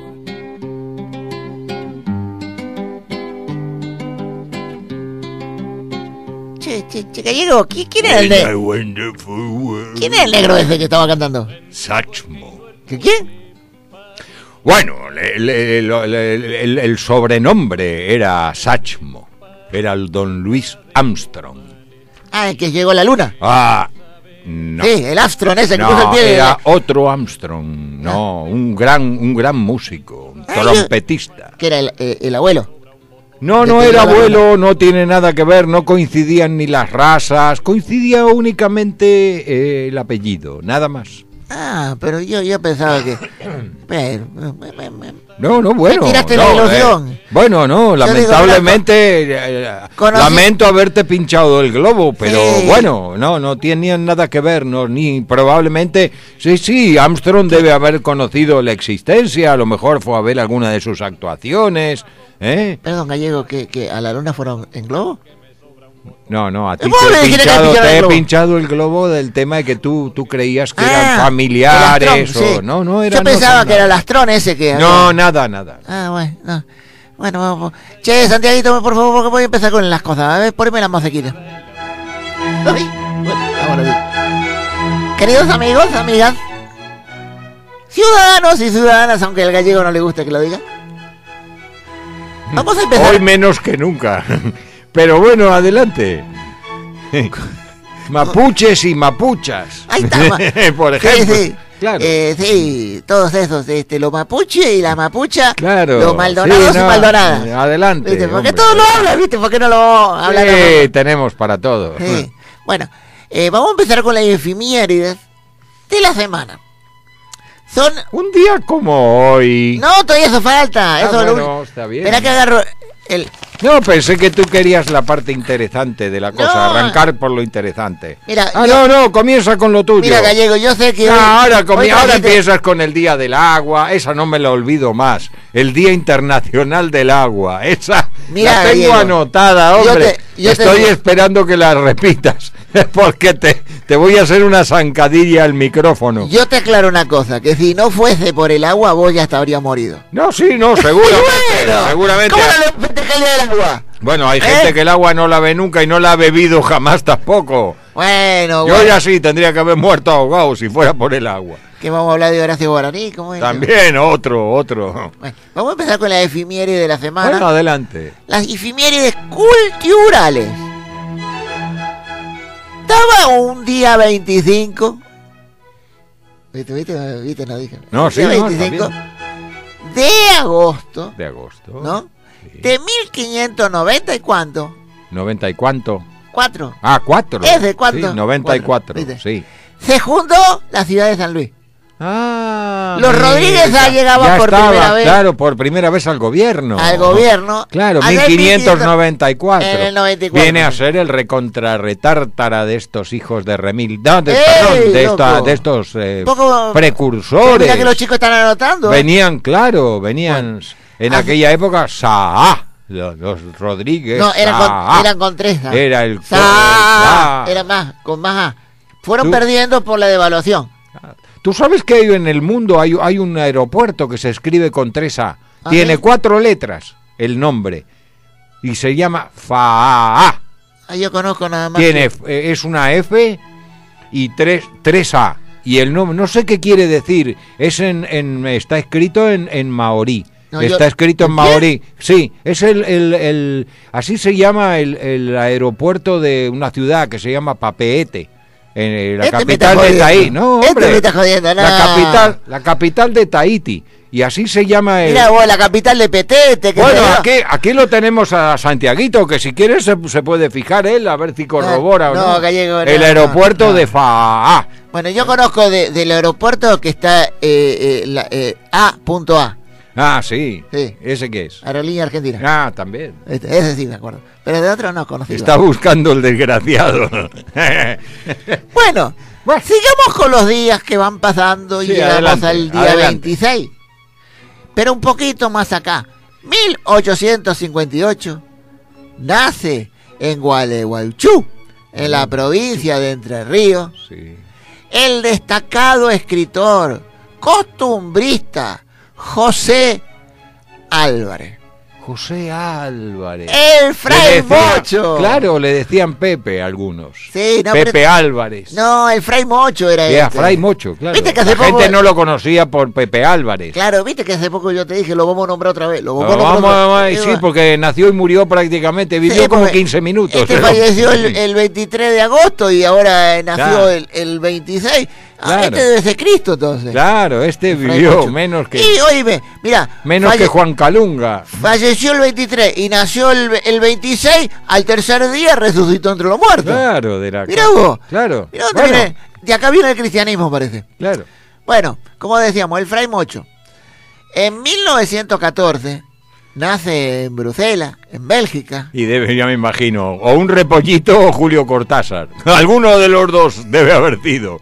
S2: Che, che, che, Gallego, ¿qui- ¿quién es el negro?
S3: wonderful world.
S2: ¿Quién es el negro ese que estaba cantando?
S3: Sachmo.
S2: ¿Qué quién?
S3: Bueno, le- le- lo- le- el, el sobrenombre era Sachmo. Era el don Luis Armstrong.
S2: Ah, el que llegó a la luna.
S3: Ah, no.
S2: Sí, el Armstrong ese que puso el
S3: No,
S2: pie de...
S3: era otro Armstrong. No, un gran, un gran músico, un
S2: Ah, yo-
S3: trompetista.
S2: Que era el, eh, el abuelo.
S3: No, no
S2: de
S3: era
S2: Pedro
S3: abuelo, no tiene nada que ver, no coincidían ni las razas, coincidía únicamente eh, el apellido, nada más.
S2: Ah, pero yo, yo pensaba que Pero, me, me, me,
S3: No, no, bueno.
S2: me tiraste
S3: no,
S2: la ilusión.
S3: eh, bueno, no,
S2: Yo
S3: lamentablemente
S2: digo,
S3: eh,
S2: conocí-
S3: lamento haberte pinchado el globo, pero
S2: Sí.
S3: bueno, no, no tenían nada que ver, no, ni probablemente, sí, sí, Armstrong debe haber conocido la existencia, a lo mejor fue a ver alguna de sus actuaciones, ¿eh?
S2: Perdón, Gallego, que, que a la luna fueron en globo.
S3: No, no, a ti
S2: ¿Vos
S3: te
S2: le
S3: he
S2: dijiste que
S3: pinchado,
S2: pinchara
S3: te
S2: el
S3: he
S2: globo?
S3: pinchado el globo del tema de que tú, tú creías que
S2: Ah,
S3: eran
S2: el
S3: familiares
S2: Astrón,
S3: o
S2: sí.
S3: no, no eran.
S2: Yo
S3: no
S2: pensaba
S3: son
S2: que era el
S3: nada.
S2: Astrón ese que...
S3: No, nada, nada.
S2: Ah, bueno, no. Bueno, vamos. Che, Santiaguito, por favor, porque voy a empezar con las cosas. A ver, poneme la musiquita. Ay, bueno, ahora sí. Queridos amigos, amigas, ciudadanos y ciudadanas, aunque al gallego no le guste que lo diga. Vamos a empezar.
S3: Hoy menos que nunca. Pero bueno, adelante. Mapuches y mapuchas.
S2: Ahí está. ma-
S3: Por ejemplo.
S2: Sí, sí.
S3: Claro.
S2: Eh, sí, todos esos, este, los mapuche y la mapucha,
S3: Claro.
S2: los maldonados
S3: Sí,
S2: y
S3: no,
S2: maldonadas.
S3: Adelante.
S2: ¿Viste? Porque
S3: hombre.
S2: todos lo hablan, ¿viste? ¿Por qué no lo hablan?
S3: Sí, tenemos para todo.
S2: Sí. Bueno, eh, vamos a empezar con las efemérides de la semana. Son...
S3: Un día como hoy.
S2: No, todavía eso falta.
S3: Ah,
S2: Eso es lo
S3: bueno,
S2: ul-
S3: está bien.
S2: Espera que agarro el...
S3: No, pensé que tú querías la parte interesante de la cosa,
S2: No.
S3: arrancar por lo interesante.
S2: Mira,
S3: ah,
S2: yo-
S3: no, no, comienza con lo tuyo.
S2: Mira, Gallego, yo sé que...
S3: No,
S2: hoy-
S3: ahora, comi-
S2: hoy
S3: ahora
S2: trajiste-
S3: empiezas con el Día del Agua, esa no me la olvido más. El Día Internacional del Agua, esa
S2: Mira,
S3: la tengo
S2: Gallego,
S3: anotada,
S2: yo
S3: hombre.
S2: te- yo te
S3: Estoy
S2: digo-
S3: esperando que la repitas, porque te, te voy a hacer una zancadilla al micrófono.
S2: Yo te aclaro una cosa, que si no fuese por el agua, vos ya te habrías morido.
S3: No, sí, no, seguramente,
S2: Bueno,
S3: seguramente.
S2: ¿cómo no le festeja el día del agua?
S3: Bueno, hay
S2: ¿Eh?
S3: gente que el agua no la ve nunca y no la ha bebido jamás tampoco.
S2: Bueno,
S3: Yo
S2: bueno,
S3: ya sí tendría que haber muerto ahogado si fuera por el agua.
S2: que vamos a hablar de Horacio Guaraní, ¿cómo es?
S3: También otro, otro.
S2: Bueno, vamos a empezar con las efemérides de la semana.
S3: Bueno, adelante.
S2: Las efemérides culturales. Estaba un día veinticinco. ¿Viste, viste, viste? No dije.
S3: No,
S2: Un
S3: sí,
S2: día
S3: no, está
S2: veinticinco
S3: bien.
S2: de agosto,
S3: De agosto.
S2: ¿no?
S3: Sí.
S2: De mil quinientos noventa y cuánto.
S3: ¿noventa y cuánto?
S2: Cuatro.
S3: Ah, cuatro.
S2: ¿Es de cuánto?
S3: Sí, noventa y cuatro,
S2: ¿Viste?
S3: sí.
S2: Se fundó la ciudad de San Luis.
S3: Ah,
S2: Los
S3: mira,
S2: Rodríguez ya llegaban
S3: ya
S2: por
S3: estaba,
S2: primera vez
S3: claro, por primera vez al gobierno.
S2: al gobierno.
S3: Claro,
S2: allá
S3: mil
S2: en
S3: quinientos noventa y cuatro.
S2: En el noventa y cuatro.
S3: Viene a ser el recontrarretártara de estos hijos de Remil. No, de,
S2: ¡Ey,
S3: perdón, de, esta-
S2: loco!
S3: de estos eh,
S2: Poco-
S3: precursores.
S2: Mira que los chicos están anotando. ¿eh?
S3: Venían, claro, venían en
S2: Así-
S3: aquella época Saá, los, los Rodríguez.
S2: No, eran
S3: Saá.
S2: con, eran con tres. ¿ah?
S3: Era el
S2: Sa-
S3: Sa-
S2: Era más, con más A. Fueron
S3: Tú-
S2: perdiendo por la devaluación.
S3: Tú sabes que hay en el mundo hay, hay un aeropuerto que se escribe con tres A.
S2: ¿Ah,
S3: Tiene
S2: sí?
S3: cuatro letras el nombre y se llama Faa.
S2: Ah, yo conozco nada más.
S3: Tiene
S2: que-
S3: eh, es una F y tres, tres A y el nombre no sé qué quiere decir. Es en, en está escrito en, en maorí.
S2: No,
S3: Está
S2: yo-
S3: escrito en
S2: ¿en
S3: maorí. Sí, es el, el, el así se llama el, el aeropuerto de una ciudad que se llama Papeete. En la
S2: Este me
S3: capital
S2: está
S3: de Tahití,
S2: jodiendo.
S3: no,
S2: Este
S3: hombre,
S2: me está jodiendo, no.
S3: la capital, la capital de Tahití, y así se llama el.
S2: Mira vos, la capital de Petete. Que
S3: Bueno,
S2: se-
S3: aquí, aquí lo tenemos a Santiaguito, que si quieres se, se puede fijar él, a ver si corrobora o
S2: no,
S3: no.
S2: Gallego, no,
S3: el aeropuerto
S2: no, no.
S3: de Faa.
S2: Bueno, yo conozco de- del aeropuerto que está eh, eh, la, eh, A.A.
S3: Ah, sí.
S2: Sí.
S3: ¿Ese qué es?
S2: Aerolínea Argentina.
S3: Ah, también.
S2: Este, ese sí me acuerdo. Pero de otro no conocido.
S3: Está buscando el desgraciado.
S2: Bueno,
S3: Bueno.
S2: sigamos con los días que van pasando y
S3: Sí,
S2: llegamos
S3: adelante,
S2: al día
S3: adelante.
S2: veintiséis. Pero un poquito más acá. mil ochocientos cincuenta y ocho nace en Gualeguaychú, en la provincia de Entre Ríos,
S3: Sí.
S2: el destacado escritor costumbrista José Álvarez.
S3: José Álvarez.
S2: El
S3: Le
S2: Fray
S3: decía-
S2: Mocho.
S3: Claro, le decían Pepe a algunos.
S2: Sí, no,
S3: Pepe
S2: pero-
S3: Álvarez.
S2: No, el Fray Mocho era
S3: Era
S2: este.
S3: Fray Mocho, claro.
S2: Viste que
S3: La
S2: hace poco-
S3: gente no lo conocía por Pepe Álvarez.
S2: Claro, viste que hace poco yo te dije, lo vamos a nombrar otra vez. Lo
S3: No,
S2: vamos a nombrar
S3: vamos,
S2: otra
S3: vamos,
S2: vez.
S3: sí, porque nació y murió prácticamente, vivió
S2: Sí,
S3: como
S2: porque
S3: quince minutos.
S2: Este
S3: pero-
S2: falleció el, el veintitrés de agosto y ahora eh, nació
S3: Claro.
S2: el, el veintiséis. Ah,
S3: Claro.
S2: este debe ser Cristo entonces.
S3: Claro, este
S2: Fray
S3: vivió
S2: Mocho.
S3: menos que
S2: Y oíme, mira,
S3: menos
S2: falle-
S3: que Juan Calunga.
S2: falleció el veintitrés y nació el, el veintiséis, al tercer día resucitó entre los muertos.
S3: Claro, de la
S2: Mirá vos.
S3: Claro.
S2: Mirá dónde
S3: Bueno,
S2: viene. De acá viene el cristianismo, parece.
S3: claro.
S2: Bueno, como decíamos, el Fray Mocho. En mil novecientos catorce nace en Bruselas, en Bélgica.
S3: Y debe, ya me imagino, o un Repollito o Julio Cortázar. Alguno de los dos debe haber sido.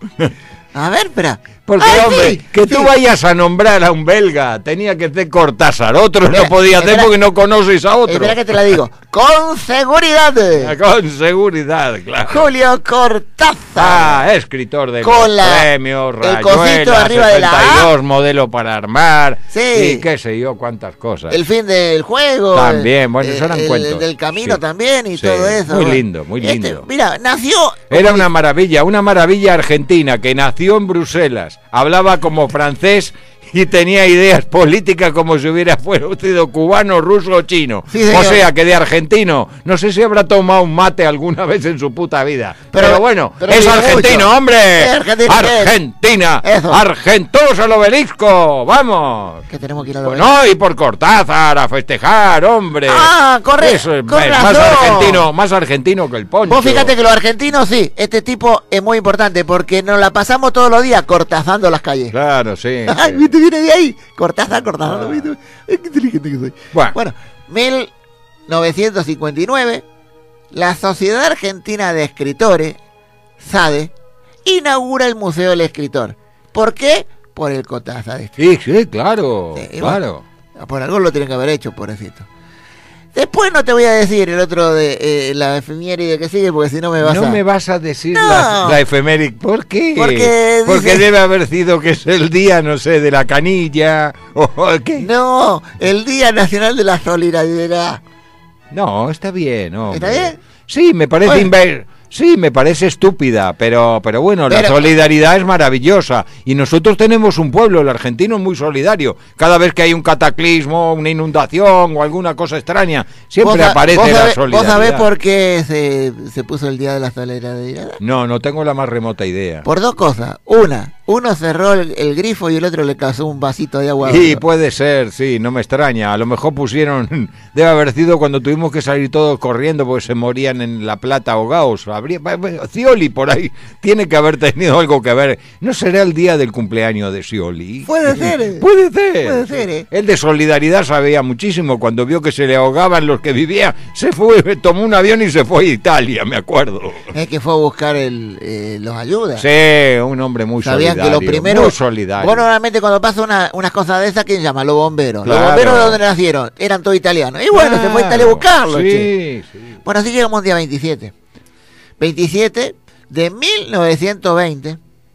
S2: A ver, espera.
S3: Porque,
S2: Ay,
S3: hombre,
S2: sí,
S3: que
S2: sí.
S3: tú vayas a nombrar a un belga, tenía que ser Cortázar. Otros
S2: Espera,
S3: no podía hacer
S2: espera.
S3: porque no conoces a otro.
S2: Espera que te la digo. Con seguridad.
S3: Con seguridad, claro.
S2: Julio Cortázar.
S3: Ah, escritor de
S2: Con
S3: los
S2: la-
S3: premios,
S2: el cosito
S3: Rayuela,
S2: arriba de la A.
S3: setenta y dos, modelo para armar,
S2: Sí.
S3: y qué sé yo, cuántas cosas.
S2: El fin del juego.
S3: También, bueno,
S2: el-
S3: eso eran
S2: el-
S3: cuentos.
S2: el del camino
S3: Sí.
S2: también y
S3: Sí,
S2: todo eso.
S3: muy
S2: bueno.
S3: lindo, muy
S2: Este,
S3: lindo.
S2: mira, nació.
S3: Era una maravilla, una maravilla argentina que nació en Bruselas, hablaba como francés y tenía ideas políticas como si hubiera fuera sido cubano, ruso o chino.
S2: Sí, señor.
S3: O sea, que de argentino, no sé si habrá tomado un mate alguna vez en su puta vida. Pero,
S2: Pero-
S3: bueno,
S2: pero
S3: es
S2: digo
S3: argentino,
S2: mucho.
S3: hombre.
S2: Es argentino, ¿qué es?
S3: Argentina.
S2: Eso.
S3: Argentos al obelisco. Vamos.
S2: Que tenemos que ir a lo
S3: No, y por Cortázar, a festejar, hombre.
S2: Ah, corre-
S3: Eso es
S2: con
S3: es más
S2: razón.
S3: argentino, más argentino que el poncho.
S2: Vos fíjate que los argentinos, sí, este tipo es muy importante porque nos la pasamos todos los días cortazando las calles.
S3: Claro, sí.
S2: Ay,
S3: sí.
S2: ¿viste? Viene de ahí. Cortázar, Cortázar. ¿viste? Ay, qué inteligente que soy.
S3: Bueno.
S2: Bueno, mil novecientos cincuenta y nueve, la Sociedad Argentina de Escritores, SADE, inaugura el Museo del Escritor. ¿Por qué? Por el Cortázar. Este.
S3: Sí, sí, claro,
S2: Sí,
S3: claro.
S2: bueno, por algo lo tienen que haber hecho, pobrecito. Después no te voy a decir el otro de eh, la efeméride que sigue, porque si no me vas
S3: No
S2: a...
S3: me vas a decir
S2: No.
S3: la, la efeméride. ¿Por qué?
S2: Porque
S3: Porque
S2: dice-
S3: debe haber sido que es el día, no sé, de la canilla o o qué.
S2: No, el Día Nacional de la Solidaridad.
S3: No, está bien, hombre.
S2: ¿Está bien?
S3: Sí, me parece
S2: Bueno.
S3: inver- Sí, me parece estúpida, pero pero bueno, la
S2: Pero-
S3: solidaridad es maravillosa y nosotros tenemos un pueblo, el argentino es muy solidario. Cada vez que hay un cataclismo, una inundación o alguna cosa extraña, siempre
S2: ¿Vos sa-
S3: aparece
S2: vos
S3: la
S2: sabés-
S3: solidaridad.
S2: ¿Vos sabés por qué se, se puso el Día de la Solidaridad?
S3: No, no tengo la más remota idea.
S2: Por dos cosas. Una, uno cerró el, el grifo y el otro le causó un vasito de agua.
S3: Sí, puede ser, sí, no me extraña. A lo mejor pusieron, debe haber sido cuando tuvimos que salir todos corriendo porque se morían en La Plata ahogados. Habría, Scioli por ahí tiene que haber tenido algo que ver. ¿No será el día del cumpleaños de Scioli?
S2: Puede ser, eh.
S3: Puede ser.
S2: Puede ser, eh.
S3: El de Solidaridad sabía muchísimo. Cuando vio que se le ahogaban los que vivían, se fue, tomó un avión y se fue a Italia, me acuerdo.
S2: Es que fue a buscar el, eh, los ayudas.
S3: Sí, un hombre muy
S2: Sabían
S3: solidario.
S2: que lo primero.
S3: Muy solidario.
S2: Vos normalmente cuando pasa una, unas cosas de esas, ¿quién llama? Los bomberos.
S3: Claro.
S2: Los bomberos de donde nacieron, eran todos italianos. Y bueno, se fue a Italia a buscarlos. che.
S3: Sí, sí.
S2: Bueno, así llegamos al día veintisiete. veintisiete de mil novecientos veinte.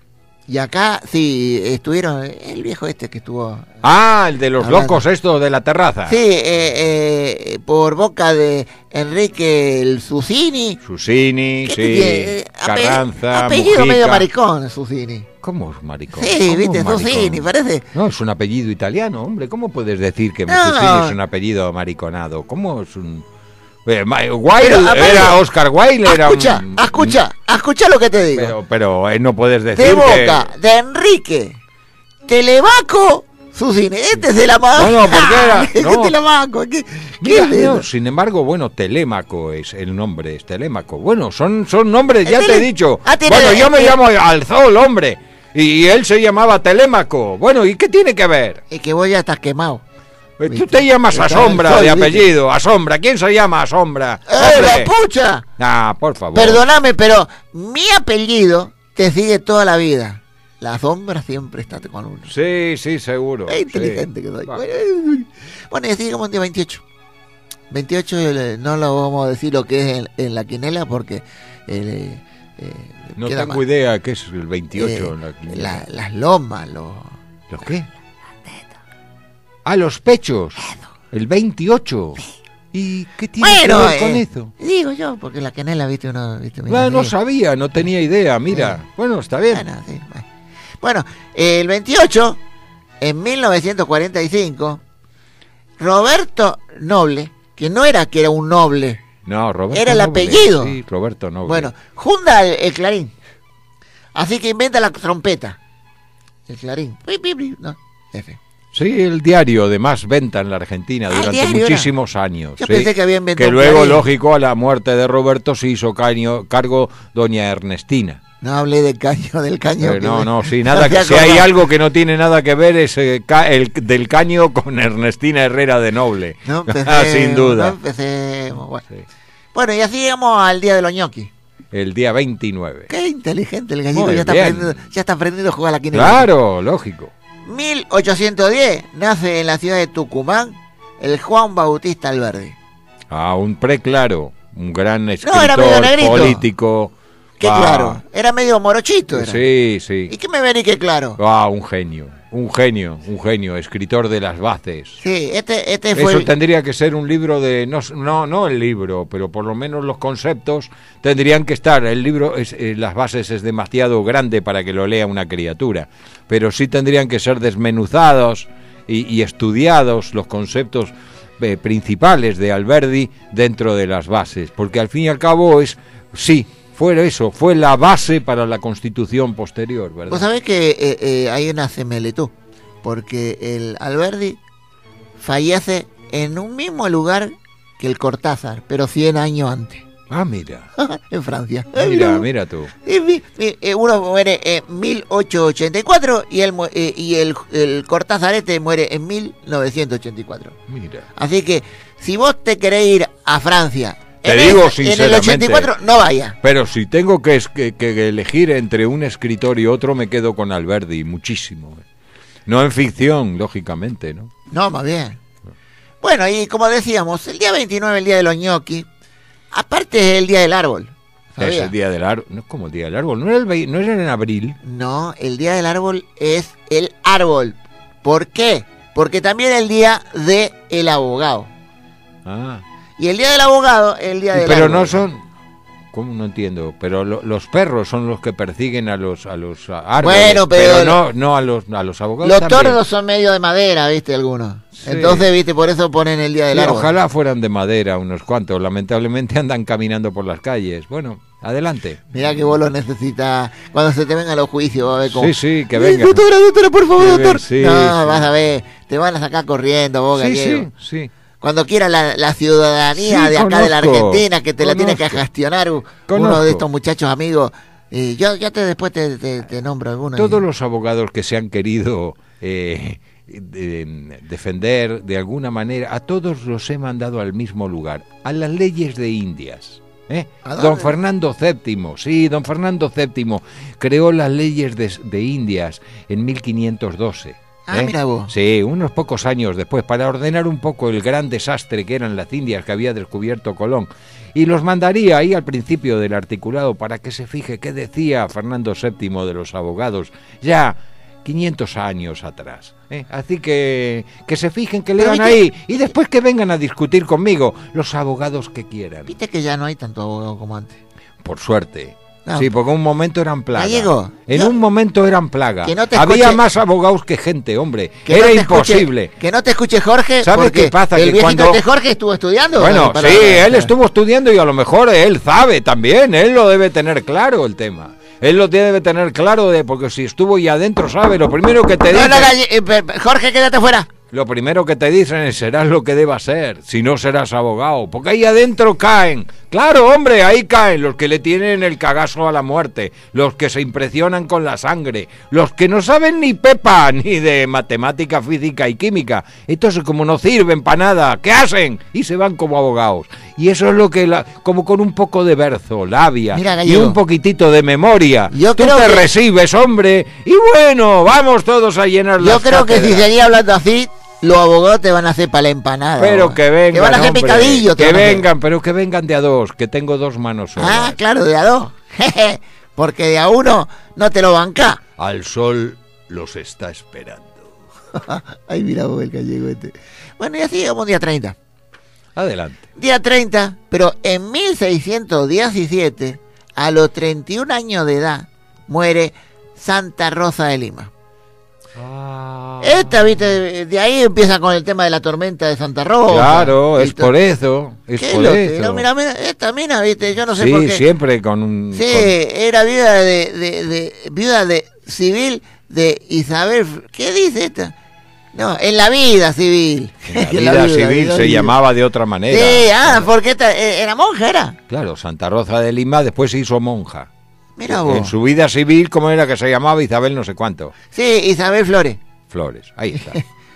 S2: Y acá, sí, estuvieron. El viejo este que estuvo.
S3: Ah, el de los
S2: Hablando.
S3: locos estos de la terraza.
S2: Sí, eh, eh, por boca de Enrique el Susini.
S3: Susini,
S2: ¿Qué
S3: sí,
S2: tiene? Ape-
S3: Carranza,
S2: Apellido
S3: Mujica.
S2: medio maricón, Susini.
S3: ¿Cómo es maricón?
S2: Sí,
S3: ¿Cómo
S2: viste,
S3: es maricón?
S2: Susini, parece.
S3: No, es un apellido italiano, hombre. ¿Cómo puedes decir que
S2: No.
S3: Susini es un apellido mariconado? ¿Cómo es un...? Eh, Ma- Wilde,
S2: Pero, aparte-
S3: era Oscar Wilde, era
S2: Escucha,
S3: un...
S2: escucha, escucha lo que te digo.
S3: Pero, pero eh, no puedes decir
S2: de
S3: que...
S2: boca de Enrique Televaco Susini. Este es el amaco.
S3: No, no, porque era-
S2: Este
S3: no.
S2: es el amaco. ¿Qué,
S3: Mira,
S2: qué es
S3: no,
S2: eso?
S3: sin embargo, bueno, Telémaco es el nombre, es Telémaco. Bueno, son, son nombres, ya
S2: El
S3: te he
S2: tele-
S3: dicho.
S2: Ah, tiene-
S3: Bueno, yo me
S2: tiene-
S3: llamo Alzol, hombre. Y él se llamaba Telémaco. Bueno, ¿y qué tiene que ver?
S2: Es que vos ya estás quemado.
S3: Eh, Tú
S2: ¿Viste?
S3: te llamas
S2: Está
S3: Asombra
S2: el sol,
S3: de
S2: ¿viste?
S3: apellido, Asombra. ¿Quién se llama Asombra?
S2: ¡Eh,
S3: Hombre.
S2: la pucha!
S3: Ah, por favor.
S2: Perdóname, pero mi apellido te sigue toda la vida. La sombra siempre está con uno.
S3: Sí, sí, seguro.
S2: Es inteligente
S3: sí.
S2: que soy.
S3: Va.
S2: Bueno, y así llegamos al día veintiocho. veintiocho eh, no lo vamos a decir lo que es en, en la quinela porque... eh, eh,
S3: No
S2: queda
S3: tengo
S2: mal.
S3: idea qué es el veintiocho.
S2: Eh,
S3: en la quiniela.
S2: la- las lomas, los...
S3: ¿Los qué? Ah, los pechos. El veintiocho. ¿Y qué tiene
S2: Bueno,
S3: que ver con
S2: eh,
S3: eso?
S2: digo yo, porque la quinela, viste, uno... Viste,
S3: No, no
S2: sí.
S3: sabía, no tenía idea, mira.
S2: Sí.
S3: Bueno, está bien.
S2: Bueno, sí, bueno. Bueno, el veintiocho, en mil novecientos cuarenta y cinco, Roberto Noble, que no era que era un noble,
S3: No, Roberto
S2: Era el
S3: Noble.
S2: apellido.
S3: Sí, Roberto Noble.
S2: bueno, funda el, el clarín. Así que inventa la trompeta. El clarín. Pi, pi, pi, No, F.
S3: Sí, el diario de más venta en la Argentina
S2: Ah,
S3: durante
S2: diario
S3: muchísimos era. años.
S2: Yo
S3: sí,
S2: pensé que había inventado
S3: que
S2: un
S3: luego,
S2: Clarín.
S3: lógico, a la muerte de Roberto se hizo caño, cargo doña Ernestina.
S2: No hablé del caño, del caño.
S3: Eh,
S2: que
S3: no,
S2: me-
S3: no, sí, nada que,
S2: me
S3: si hay
S2: acordaba.
S3: algo que no tiene nada que ver es eh, ca- el del caño con Ernestina Herrera de Noble.
S2: No empecemos,
S3: Ah, sin duda.
S2: No empecemos. Bueno.
S3: Sí.
S2: Bueno, y así llegamos al día de los ñoquis.
S3: El día veintinueve.
S2: Qué inteligente el gallego,
S3: Muy
S2: ya está,
S3: bien.
S2: aprendiendo, ya está aprendiendo a jugar a la quiniela.
S3: Claro, lógico.
S2: mil ochocientos diez nace en la ciudad de Tucumán el Juan Bautista Alberdi.
S3: Ah, un preclaro, un gran
S2: era
S3: escritor,
S2: medio negrito.
S3: político.
S2: Qué
S3: Ah,
S2: claro, era medio morochito. Era.
S3: Sí, sí.
S2: ¿Y qué me ven y qué claro?
S3: Ah, un genio, un genio, un genio, escritor de las bases.
S2: Sí, este, este fue...
S3: Eso
S2: el-
S3: tendría que ser un libro de, no, no, no el libro, pero por lo menos los conceptos tendrían que estar. El libro, es, eh, las bases es demasiado grande para que lo lea una criatura, pero sí tendrían que ser desmenuzados y, y estudiados los conceptos eh, principales de Alberdi dentro de las bases, porque al fin y al cabo es, sí, fue eso, fue la base para la Constitución posterior, ¿verdad?
S2: Vos sabés que eh, eh, hay una similitud, porque el Alberdi fallece en un mismo lugar que el Cortázar, pero cien años antes,
S3: Ah, mira,
S2: en Francia.
S3: mira, mira tú.
S2: Y mi- mi- eh, Uno muere en mil ochocientos ochenta y cuatro y el, mu- eh, y el, el Cortázar este muere en mil novecientos ochenta y cuatro.
S3: Mira.
S2: Así que si vos te querés ir a Francia
S3: Te
S2: en,
S3: digo
S2: ese- en el
S3: sinceramente.
S2: ochenta y cuatro, no vaya.
S3: Pero si tengo que, es- que, que elegir entre un escritor y otro, me quedo con Alberdi, muchísimo. No en ficción, lógicamente, ¿no?
S2: No, más bien. Bueno, y como decíamos, el día veintinueve, el día de los ñoquis, aparte es el día del árbol.
S3: Es
S2: ¿sabía?
S3: el día del árbol. No es como el día del árbol. No era, el, vei- no era en abril.
S2: No, el día del árbol es el árbol. ¿Por qué? Porque también es el día del abogado.
S3: Ah.
S2: Y el día del abogado es el día del
S3: Pero
S2: árbol.
S3: no son. ¿Cómo? No entiendo. Pero lo- los perros son los que persiguen a los, a los árboles.
S2: Bueno, pero
S3: no, no a los, a los abogados.
S2: Los
S3: también.
S2: tordos son medio de madera, ¿viste? Algunos.
S3: Sí.
S2: Entonces, ¿viste? Por eso ponen el día del
S3: Sí,
S2: árbol.
S3: ojalá fueran de madera unos cuantos. Lamentablemente andan caminando por las calles. Bueno, adelante.
S2: Mirá que vos lo necesitas. Cuando se te vengan los juicios, va a ver cómo.
S3: Sí, sí, que
S2: Eh,
S3: venga.
S2: Doctora, doctora, por favor,
S3: Que
S2: doctor.
S3: ven, sí,
S2: no,
S3: sí.
S2: vas a ver. Te van a sacar corriendo, vos,
S3: Sí,
S2: gallego.
S3: sí, sí.
S2: Cuando quiera la, la ciudadanía
S3: Sí,
S2: de acá de la
S3: conozco,
S2: Argentina, que te la tiene que
S3: conozco.
S2: gestionar u- uno
S3: Conozco.
S2: de estos muchachos amigos. Eh, yo ya te después te, te, te nombro alguno.
S3: Todos
S2: y-
S3: los abogados que se han querido eh, de- defender de alguna manera, a todos los he mandado al mismo lugar, a las leyes de Indias. ¿eh?
S2: ¿A dónde?
S3: Don Fernando séptimo, sí, don Fernando séptimo creó las leyes de, de Indias en mil quinientos doce.
S2: Ah,
S3: ¿eh?
S2: mira vos.
S3: Sí, unos pocos años después, para ordenar un poco el gran desastre que eran las Indias que había descubierto Colón. Y los mandaría ahí al principio del articulado para que se fije qué decía Fernando séptimo de los abogados ya quinientos años atrás. ¿eh? Así que que se fijen, que
S2: Pero
S3: lean
S2: viste-
S3: ahí y después que vengan a discutir conmigo los abogados que quieran.
S2: Viste que ya no hay tanto abogado como antes.
S3: Por suerte.
S2: No.
S3: Sí, porque un momento eran plaga.
S2: Gallego,
S3: en
S2: yo-
S3: un momento eran plaga.
S2: Que no te
S3: Había
S2: escuche-
S3: más abogados que gente, hombre.
S2: Que
S3: Era
S2: no te escuche-
S3: imposible.
S2: que no te escuche Jorge.
S3: ¿Sabe
S2: porque
S3: qué pasa?
S2: El
S3: Que
S2: viejito
S3: cuando-
S2: de Jorge estuvo estudiando.
S3: Bueno,
S2: Para-
S3: sí,
S2: para-
S3: él estuvo estudiando y a lo mejor él sabe también, él lo debe tener claro el tema. Él lo debe tener claro de porque si estuvo ya adentro sabe, lo primero que te
S2: No,
S3: dicen,
S2: no, galle- eh, per- per- Jorge, quédate fuera.
S3: lo primero que te dicen es serás lo que debas ser, si no serás abogado, porque ahí adentro caen. Claro, hombre, ahí caen los que le tienen el cagazo a la muerte, los que se impresionan con la sangre, los que no saben ni pepa ni de matemática, física y química. Entonces, como no sirven para nada, ¿qué hacen? Y se van como abogados. Y eso es lo que, la, como con un poco de verso, labia
S2: Mira,
S3: y
S2: Gallego,
S3: un poquitito de memoria.
S2: yo
S3: Tú
S2: creo
S3: te
S2: que-
S3: recibes, hombre, y bueno, vamos todos a llenar
S2: Yo
S3: las
S2: creo que si
S3: cátedras.
S2: seguía hablando así, los abogados te van a hacer para la empanada.
S3: Pero
S2: ahora.
S3: que vengan,
S2: Te van a hacer
S3: hombre,
S2: picadillo. te
S3: que
S2: van a hacer.
S3: vengan, pero que vengan de a dos, que tengo dos manos solas.
S2: Ah, claro, de a dos. Jeje, porque de a uno no te lo banca.
S3: Al sol los está esperando.
S2: Ay, mira vos el gallego este. Bueno, y así llegamos día treinta.
S3: Adelante.
S2: Día treinta, pero en mil seiscientos diecisiete, a los treinta y un años de edad, muere Santa Rosa de Lima. Esta, viste, de ahí empieza con el tema de la tormenta de Santa Rosa.
S3: Claro,
S2: Y
S3: es
S2: to-
S3: por eso, es
S2: ¿Qué
S3: por
S2: lo-
S3: eso.
S2: lo- mira, mira, esta mina, viste, yo no sé
S3: sí,
S2: por qué.
S3: siempre con un...
S2: Sí, era viuda de, de, de- viuda de civil de Isabel. ¿Qué dice esta? No, en la vida civil.
S3: En la vida, la vida civil la se vida. llamaba de otra manera.
S2: Sí, ah, porque esta, era monja, era.
S3: Claro, Santa Rosa de Lima después se hizo monja.
S2: Mira vos.
S3: En su vida civil, ¿cómo era que se llamaba? Isabel no sé cuánto.
S2: Sí, Isabel Flores.
S3: Flores, ahí está.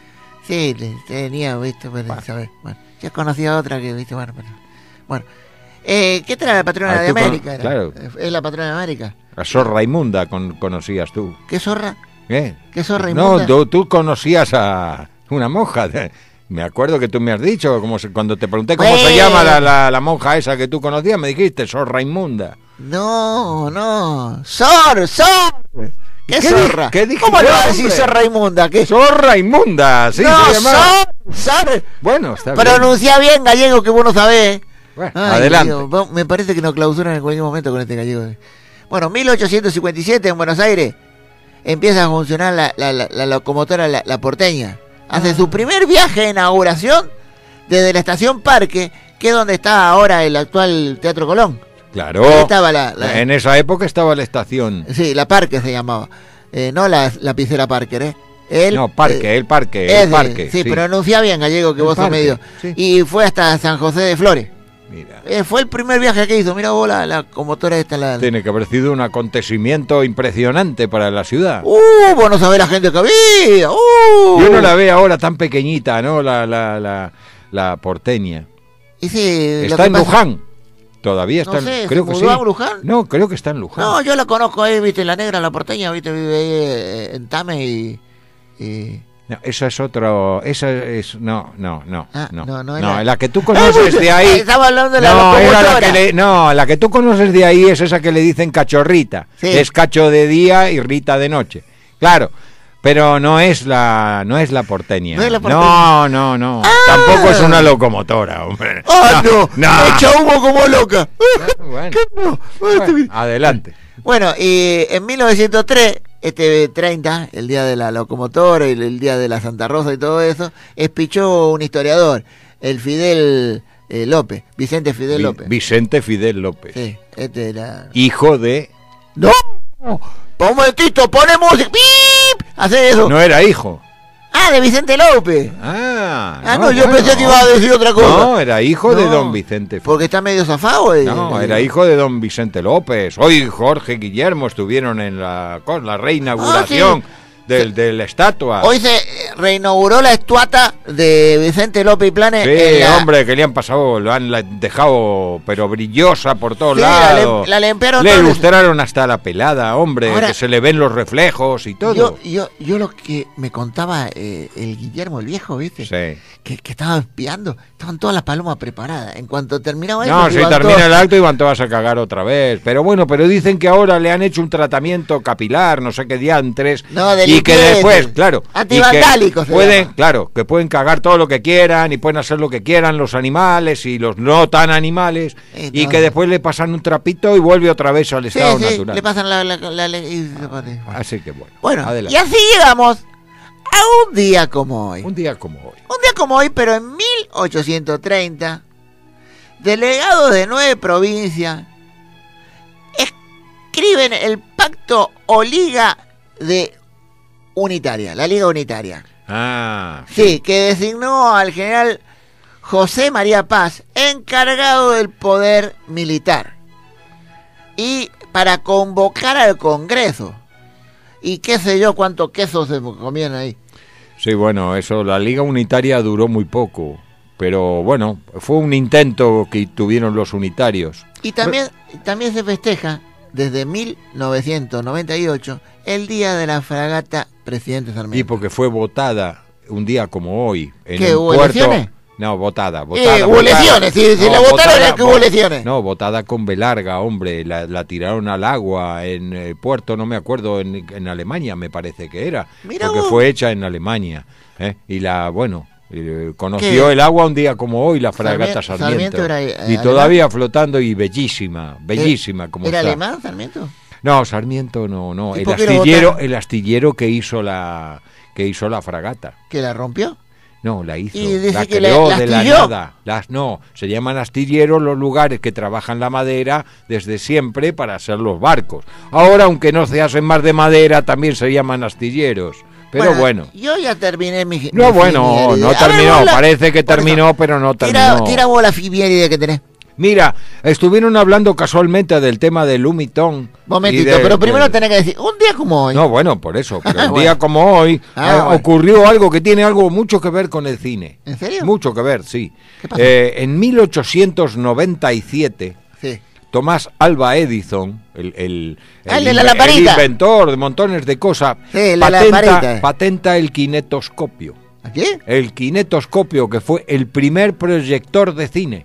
S2: Sí, tenía, viste, pero bueno. Isabel. Bueno, ya conocía otra que, viste, bueno, pero, bueno. Eh, ¿Qué trae la patrona ah, de América?
S3: Con, claro.
S2: Es la patrona de América.
S3: La zorra inmunda con, conocías tú.
S2: ¿Qué zorra?
S3: ¿Eh?
S2: ¿Qué zorra inmunda?
S3: No, tú, tú conocías a una monja. Me acuerdo que tú me has dicho, como se, cuando te pregunté cómo pues... se llama la, la, la monja esa que tú conocías, me dijiste zorra inmunda.
S2: No, no. Zor, Zor. ¿Qué, ¿Qué zorra?
S3: ¿Qué dije?
S2: ¿Cómo le vas a decir zorra inmunda? ¿Qué?
S3: Zorra inmunda, sí.
S2: No,
S3: se llamaba.
S2: Zor, Zor.
S3: Bueno, está
S2: Pronuncia bien. bien gallego que vos no sabés.
S3: Bueno, Ay, adelante.
S2: Dios, me parece que nos clausuran en cualquier momento con este gallego. Bueno, mil ochocientos cincuenta y siete en Buenos Aires empieza a funcionar la, la, la, la locomotora la, la Porteña. Hace ah. su primer viaje de inauguración desde la estación Parque, que es donde está ahora el actual Teatro Colón.
S3: Claro.
S2: Estaba la, la,
S3: en esa época estaba la estación.
S2: Sí, la Parque se llamaba. Eh, no la lapicera Parker, ¿eh? El,
S3: no, Parque, eh, el Parque, el
S2: ese,
S3: Parque.
S2: Sí,
S3: sí,
S2: pronuncia bien gallego que
S3: el
S2: vos sos medio. Sí. Y fue hasta San José de Flores.
S3: Mira.
S2: Eh, fue el primer viaje que hizo. Mira vos la, la locomotora esta. La...
S3: Tiene que haber sido un acontecimiento impresionante para la ciudad.
S2: ¡Uh! Vos no sabés la gente que había. ¡Uh!
S3: Y uno la ve ahora tan pequeñita, ¿no? La, la, la, la porteña.
S2: Y sí,
S3: está en pasa... Luján. Todavía está
S2: no sé,
S3: en creo
S2: ¿se
S3: que
S2: mudó
S3: sí.
S2: a Luján?
S3: No, creo que está en Luján.
S2: No, yo la conozco ahí, viste, la negra, la porteña, viste, vive ahí eh, en Tame y... y...
S3: No, esa es otro, esa es, no, no, no,
S2: ah,
S3: no,
S2: no, no,
S3: no,
S2: era...
S3: la que tú conoces de ahí,
S2: estaba hablando de la
S3: no, era la
S2: locomotora.
S3: que le, no, la que tú conoces de ahí es esa que le dicen cachorrita,
S2: sí.
S3: Es cacho de día y rita de noche, claro, pero no es la, no es la porteña,
S2: no, es la porteña.
S3: no, no, no, ah. Tampoco es una locomotora, hombre,
S2: ¡ah, no!
S3: no,
S2: no. Echa humo como loca.
S3: Bueno, bueno, bueno, adelante.
S2: Bueno, y en mil novecientos tres, este treinta, el día de la locomotora y el día de la Santa Rosa y todo eso, espichó un historiador, el Fidel eh, López, Vicente Fidel Vi, López.
S3: Vicente Fidel López.
S2: Sí, este era...
S3: Hijo de...
S2: ¡No! Un momentito, pone música. ¡Pip! Hace eso.
S3: No era hijo.
S2: Ah, de Vicente López.
S3: Ah,
S2: ah no, no yo bueno, pensé que iba a decir otra cosa.
S3: No, era hijo no, de don Vicente.
S2: Porque está medio zafado. Eh,
S3: no,
S2: eh,
S3: era hijo de don Vicente López. Hoy Jorge Guillermo estuvieron en la, la reinauguración. Ah, sí. Del, de la estatua.
S2: Hoy se reinauguró la estatua de Vicente López y Planes.
S3: Sí,
S2: la...
S3: hombre, que le han pasado, lo han dejado, pero brillosa por todos
S2: sí,
S3: lados.
S2: La, la limpiaron.
S3: Le ilustraron hasta la pelada, hombre, ahora, que se le ven los reflejos y todo.
S2: Yo, yo, yo lo que me contaba eh, el Guillermo, el viejo, ¿viste?
S3: Sí.
S2: Que, que estaba espiando, estaban todas las palomas preparadas. En cuanto terminaba eso,
S3: no, si termina todos... el acto iban todas a cagar otra vez. Pero bueno, pero dicen que ahora le han hecho un tratamiento capilar, no sé qué diantres.
S2: No, de
S3: y que después, claro,
S2: antivandálicos,
S3: pueden, llama. claro, que pueden cagar todo lo que quieran y pueden hacer lo que quieran los animales y los no tan animales eh, y no. que después le pasan un trapito y vuelve otra vez al estado
S2: sí, sí,
S3: natural.
S2: Le pasan la, la, la, la y...
S3: Así que bueno.
S2: Bueno,
S3: adelante.
S2: Y así llegamos a un día como hoy.
S3: Un día como hoy.
S2: Un día como hoy, pero en mil ochocientos treinta, delegados de nueve provincias escriben el pacto o liga de unitaria, la Liga Unitaria.
S3: Ah.
S2: Sí, sí, que designó al general José María Paz encargado del poder militar y para convocar al Congreso. Y qué sé yo cuántos quesos se comían ahí.
S3: Sí, bueno, eso, la Liga Unitaria duró muy poco, pero bueno, fue un intento que tuvieron los unitarios.
S2: Y también, pero... también se festeja desde mil novecientos noventa y ocho el día de la fragata Presidente Sarmiento.
S3: Y porque fue votada un día como hoy en
S2: ¿Qué,
S3: un
S2: hubo
S3: puerto...
S2: elecciones?
S3: No, votada, votada.
S2: Eh, hubo lesiones, si, si
S3: no,
S2: la votaron
S3: votada,
S2: es que hubo lesiones.
S3: No, votada con B larga, hombre, la, la tiraron al agua en el puerto, no me acuerdo, en, en Alemania me parece que era,
S2: Mira
S3: porque
S2: vos.
S3: fue hecha en Alemania, ¿eh? Y la, bueno, eh, conoció ¿Qué? el agua un día como hoy, la fragata Sarmiento,
S2: Sarmiento era, eh,
S3: y todavía flotando y bellísima, bellísima como
S2: ¿Era
S3: está.
S2: alemán Sarmiento?
S3: No, Sarmiento no, no, el
S2: por qué
S3: astillero, el astillero que hizo la, que hizo la fragata.
S2: ¿Que la rompió?
S3: No, la hizo,
S2: y dice
S3: la
S2: que
S3: creó
S2: la, la
S3: de la nada. Las, no, se llaman astilleros los lugares que trabajan la madera desde siempre para hacer los barcos. Ahora, aunque no se hacen más de madera, también se llaman astilleros. Pero bueno.
S2: bueno. Yo ya terminé mi.
S3: No,
S2: mi
S3: bueno, no terminó. Ver, parece que terminó, pero no terminó.
S2: Tira, tira vos la efeméride que tenés.
S3: Mira, estuvieron hablando casualmente del tema del Lumitón.
S2: Momentito, de, pero primero de... tenés que decir, un día como hoy.
S3: No, bueno, por eso, pero un bueno. día como hoy ah, eh, bueno. ocurrió algo que tiene algo mucho que ver con el cine.
S2: ¿En serio?
S3: Mucho que ver, sí. ¿Qué pasó? Eh, en mil ochocientos noventa y siete, sí. Tomás Alva Edison, el, el,
S2: ah,
S3: el,
S2: el, la
S3: el inventor de montones de cosas,
S2: sí, la
S3: patenta, patenta el kinetoscopio.
S2: ¿A qué?
S3: El kinetoscopio, que fue el primer proyector de cine.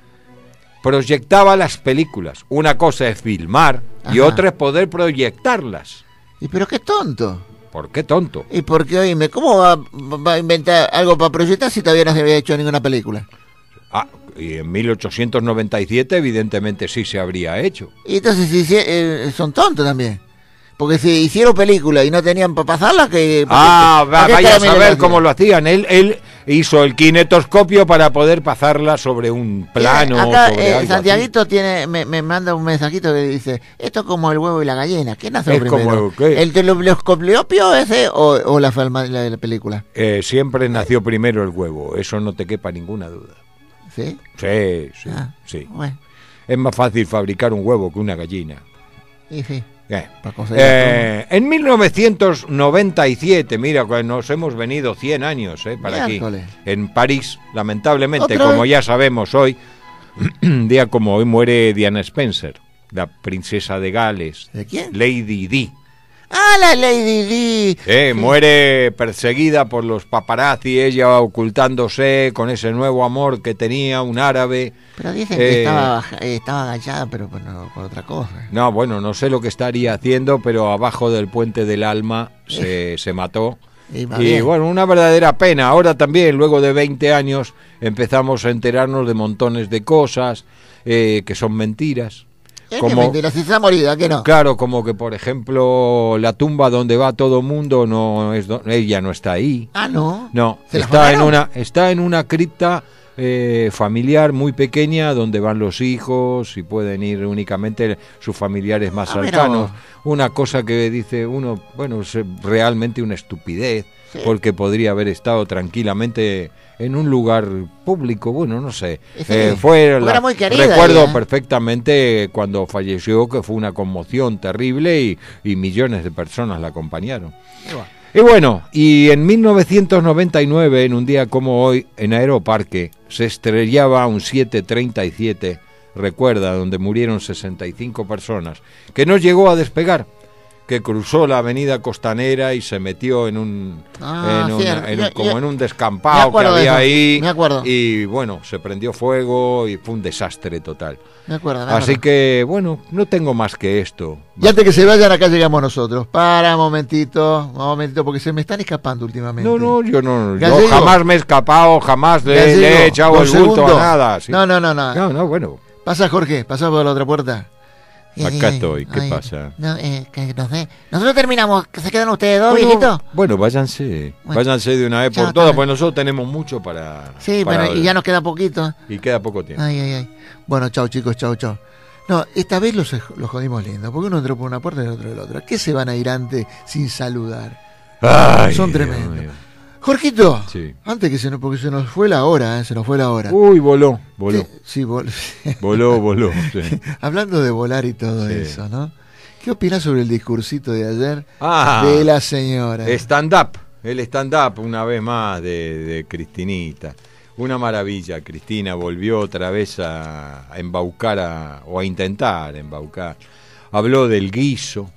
S3: Proyectaba las películas. Una cosa es filmar Ajá. y otra es poder proyectarlas.
S2: ¿Y pero qué tonto?
S3: ¿Por qué tonto?
S2: Y porque, oíme, ¿cómo va, va a inventar algo para proyectar si todavía no se había hecho ninguna película?
S3: Ah, y en mil ochocientos noventa y siete evidentemente sí se habría hecho.
S2: Y entonces sí, sí, eh, son tontos también. Porque si hicieron películas y no tenían para pasarlas, que...
S3: Ah, va, vaya a saber cómo lo hacían. Él, él hizo el kinetoscopio para poder pasarla sobre un plano.
S2: Acá,
S3: sobre
S2: eh,
S3: algo
S2: Santiaguito
S3: así.
S2: tiene, me, me manda un mensajito que dice, esto es como el huevo y la gallina. ¿Qué nació
S3: es
S2: primero?
S3: Como, ¿qué?
S2: ¿El telescopio ese o, o la, la, la, la película?
S3: Eh, siempre nació primero el huevo, eso no te quepa ninguna duda.
S2: ¿Sí?
S3: Sí, sí,
S2: ah,
S3: sí.
S2: Bueno.
S3: Es más fácil fabricar un huevo que una gallina.
S2: Sí, sí.
S3: Eh, eh, en mil novecientos noventa y siete, mira, nos hemos venido cien años eh, para Miércoles. Aquí, en París, lamentablemente, como ya sabemos hoy, un día como hoy muere Diana Spencer, la princesa de Gales.
S2: ¿De quién?
S3: Lady Di.
S2: ¡Ah, la Lady Di!
S3: Eh, sí. Muere perseguida por los paparazzi, ella ocultándose con ese nuevo amor que tenía, un árabe.
S2: Pero dicen que eh, estaba, estaba agachada, pero por, por otra cosa.
S3: No, bueno, no sé lo que estaría haciendo, pero abajo del puente del Alma se, se mató.
S2: Y,
S3: y bueno, una verdadera pena. Ahora también, luego de veinte años, empezamos a enterarnos de montones de cosas eh, que son mentiras.
S2: Como, mentira, si se ha morido, ¿a qué no?
S3: Claro, como que por ejemplo la tumba donde va todo mundo no es do, ella no está ahí.
S2: Ah, no.
S3: No, está en una está en una cripta eh, familiar muy pequeña donde van los hijos y pueden ir únicamente sus familiares más ah, cercanos. Una cosa que dice uno, bueno, es realmente una estupidez, sí. Porque podría haber estado tranquilamente en un lugar público, bueno, no sé. Sí, eh, fue la,
S2: muy querida,
S3: recuerdo
S2: ya.
S3: perfectamente cuando falleció, que fue una conmoción terrible y, y millones de personas la acompañaron. Bueno. Y bueno, y en mil novecientos noventa y nueve, en un día como hoy, en Aeroparque, se estrellaba un siete treinta y siete, recuerda, donde murieron sesenta y cinco personas, que no llegó a despegar, que cruzó la avenida costanera y se metió en un,
S2: ah,
S3: en
S2: sí,
S3: una, en
S2: yo,
S3: un como
S2: yo,
S3: en un descampado que había ahí,
S2: me acuerdo.
S3: Y bueno, se prendió fuego y fue un desastre total.
S2: Me acuerdo, me
S3: Así
S2: acuerdo.
S3: que bueno, no tengo más que esto.
S2: Y antes que se vayan, acá llegamos nosotros. Para un momentito, un momentito, porque se me están escapando últimamente.
S3: No, no, yo no, yo jamás me he escapado, jamás le, le he echado el bulto a nada. ¿Sí?
S2: No, no, no, no.
S3: No, no, bueno.
S2: Pasa, Jorge, pasa por la otra puerta.
S3: Acá estoy, ¿qué
S2: ay,
S3: pasa?
S2: No, eh, que no sé. Nosotros terminamos, que se quedan ustedes dos,
S3: bueno,
S2: viejitos.
S3: Bueno, váyanse, bueno, váyanse de una vez por todas, porque nosotros tenemos mucho para...
S2: Sí,
S3: para
S2: bueno, y ya nos queda poquito.
S3: Y queda poco tiempo.
S2: Ay, ay, ay. Bueno, chao chicos, chao, chao. No, esta vez los, los jodimos lindo, porque uno entró por una puerta y el otro de la otra. ¿Qué se van a ir antes sin saludar?
S3: Ay,
S2: son tremendos. Dios mío. Jorgito,
S3: sí.
S2: Antes que se nos, porque se nos fue la hora, ¿eh? se nos fue la hora.
S3: Uy, voló, voló.
S2: Sí, vol
S3: voló, voló. Sí.
S2: Hablando de volar y todo sí. eso, ¿no? ¿Qué opinás sobre el discursito de ayer
S3: ah,
S2: de la señora?
S3: Stand-up, el stand-up una vez más de, de Cristinita. Una maravilla, Cristina volvió otra vez a, a embaucar, a, o a intentar embaucar. Habló del guiso.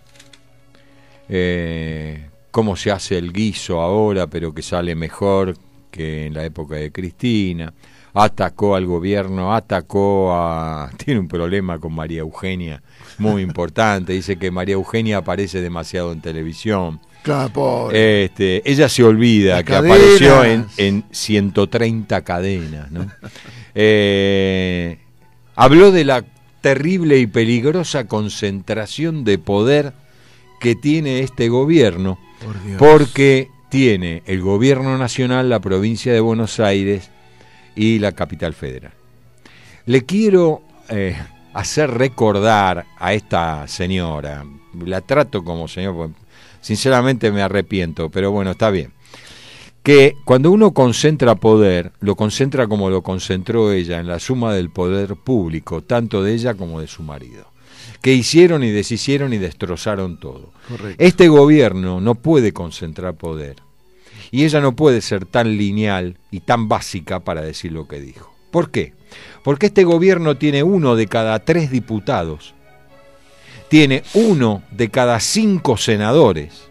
S3: Eh... cómo se hace el guiso ahora, pero que sale mejor que en la época de Cristina. Atacó al gobierno, atacó a... Tiene un problema con María Eugenia muy importante. Dice que María Eugenia aparece demasiado en televisión.
S2: Claro, pobre.
S3: Este, ella se olvida Las que cadenas. apareció en, en ciento treinta cadenas, ¿no? eh, habló de la terrible y peligrosa concentración de poder que tiene este gobierno, Por porque tiene el gobierno nacional, la provincia de Buenos Aires y la capital federal. Le quiero eh, hacer recordar a esta señora, la trato como señor, sinceramente me arrepiento, pero bueno, está bien. Que cuando uno concentra poder, lo concentra como lo concentró ella, en la suma del poder público, tanto de ella como de su marido, que hicieron y deshicieron y destrozaron todo.
S2: Correcto.
S3: Este gobierno no puede concentrar poder, y ella no puede ser tan lineal y tan básica para decir lo que dijo. ¿Por qué? Porque este gobierno tiene uno de cada tres diputados, tiene uno de cada cinco senadores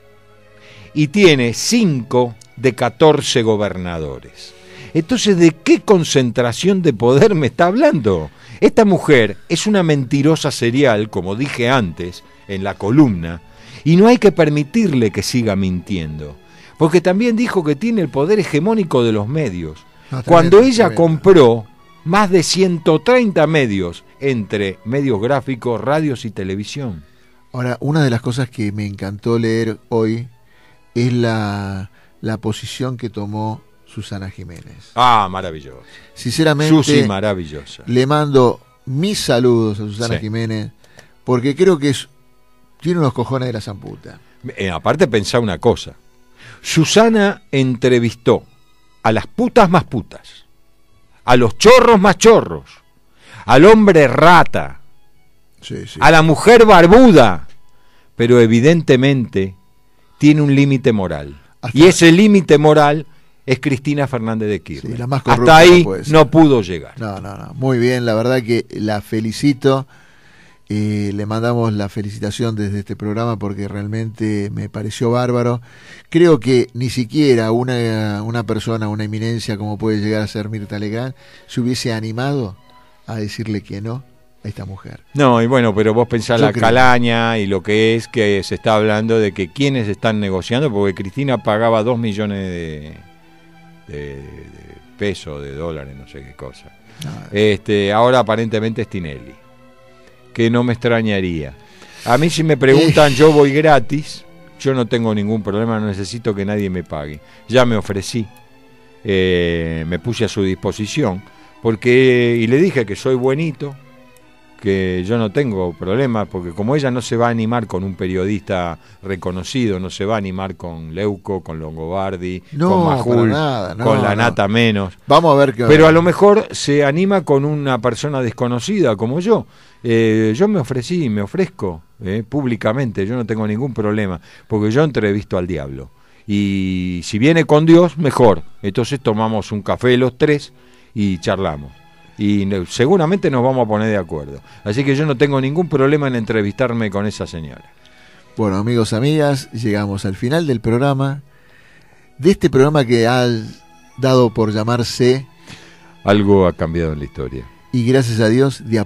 S3: y tiene cinco de catorce gobernadores. Entonces, ¿de qué concentración de poder me está hablando? Esta mujer es una mentirosa serial, como dije antes en la columna, y no hay que permitirle que siga mintiendo, porque también dijo que tiene el poder hegemónico de los medios. No, Cuando tremendo, ella tremendo. compró más de ciento treinta medios, entre medios gráficos, radios y televisión.
S2: Ahora, una de las cosas que me encantó leer hoy es la, la posición que tomó Susana Jiménez.
S3: Ah, maravilloso.
S2: Sinceramente,
S3: Susi, maravillosa.
S2: Le mando mis saludos a Susana sí. Jiménez, porque creo que es, tiene unos cojones de la zamputa.
S3: Eh, aparte, pensá una cosa. Susana entrevistó a las putas más putas, a los chorros más chorros, al hombre rata, sí, sí. a la mujer barbuda, pero evidentemente tiene un límite moral. Hasta y ese límite moral es Cristina Fernández de Kirchner.
S2: Sí, la más
S3: Hasta ahí no, no pudo llegar.
S2: No, no, no. Muy bien, la verdad que la felicito. Eh, le mandamos la felicitación desde este programa porque realmente me pareció bárbaro. Creo que ni siquiera una, una persona, una eminencia como puede llegar a ser Mirta Legrand, se hubiese animado a decirle que no a esta mujer.
S3: No, y bueno, pero vos pensás
S2: Yo
S3: la
S2: creo.
S3: calaña y lo que es que se está hablando de que quienes están negociando, porque Cristina pagaba dos millones de, de, de pesos, de dólares, no sé qué cosa. No, este, ahora aparentemente es Tinelli, que no me extrañaría. A mí si me preguntan, eh. yo voy gratis, yo no tengo ningún problema, no necesito que nadie me pague. Ya me ofrecí, eh, me puse a su disposición, porque y le dije que soy buenito, que yo no tengo problema, porque como ella no se va a animar con un periodista reconocido, no se va a animar con Leuco, con Longobardi,
S2: no,
S3: con Majul,
S2: nada, no,
S3: con la
S2: no.
S3: Nata menos.
S2: Vamos a ver qué.
S3: Pero a lo mejor se anima con una persona desconocida como yo. Eh, yo me ofrecí, me ofrezco eh, públicamente, yo no tengo ningún problema, porque yo entrevisto al diablo. Y si viene con Dios, mejor. Entonces tomamos un café los tres y charlamos. Y seguramente nos vamos a poner de acuerdo. Así que yo no tengo ningún problema en entrevistarme con esa señora.
S2: Bueno, amigos, amigas, llegamos al final del programa, de este programa que ha dado por llamarse
S3: Algo ha cambiado en la historia.
S2: Y gracias a Dios, de a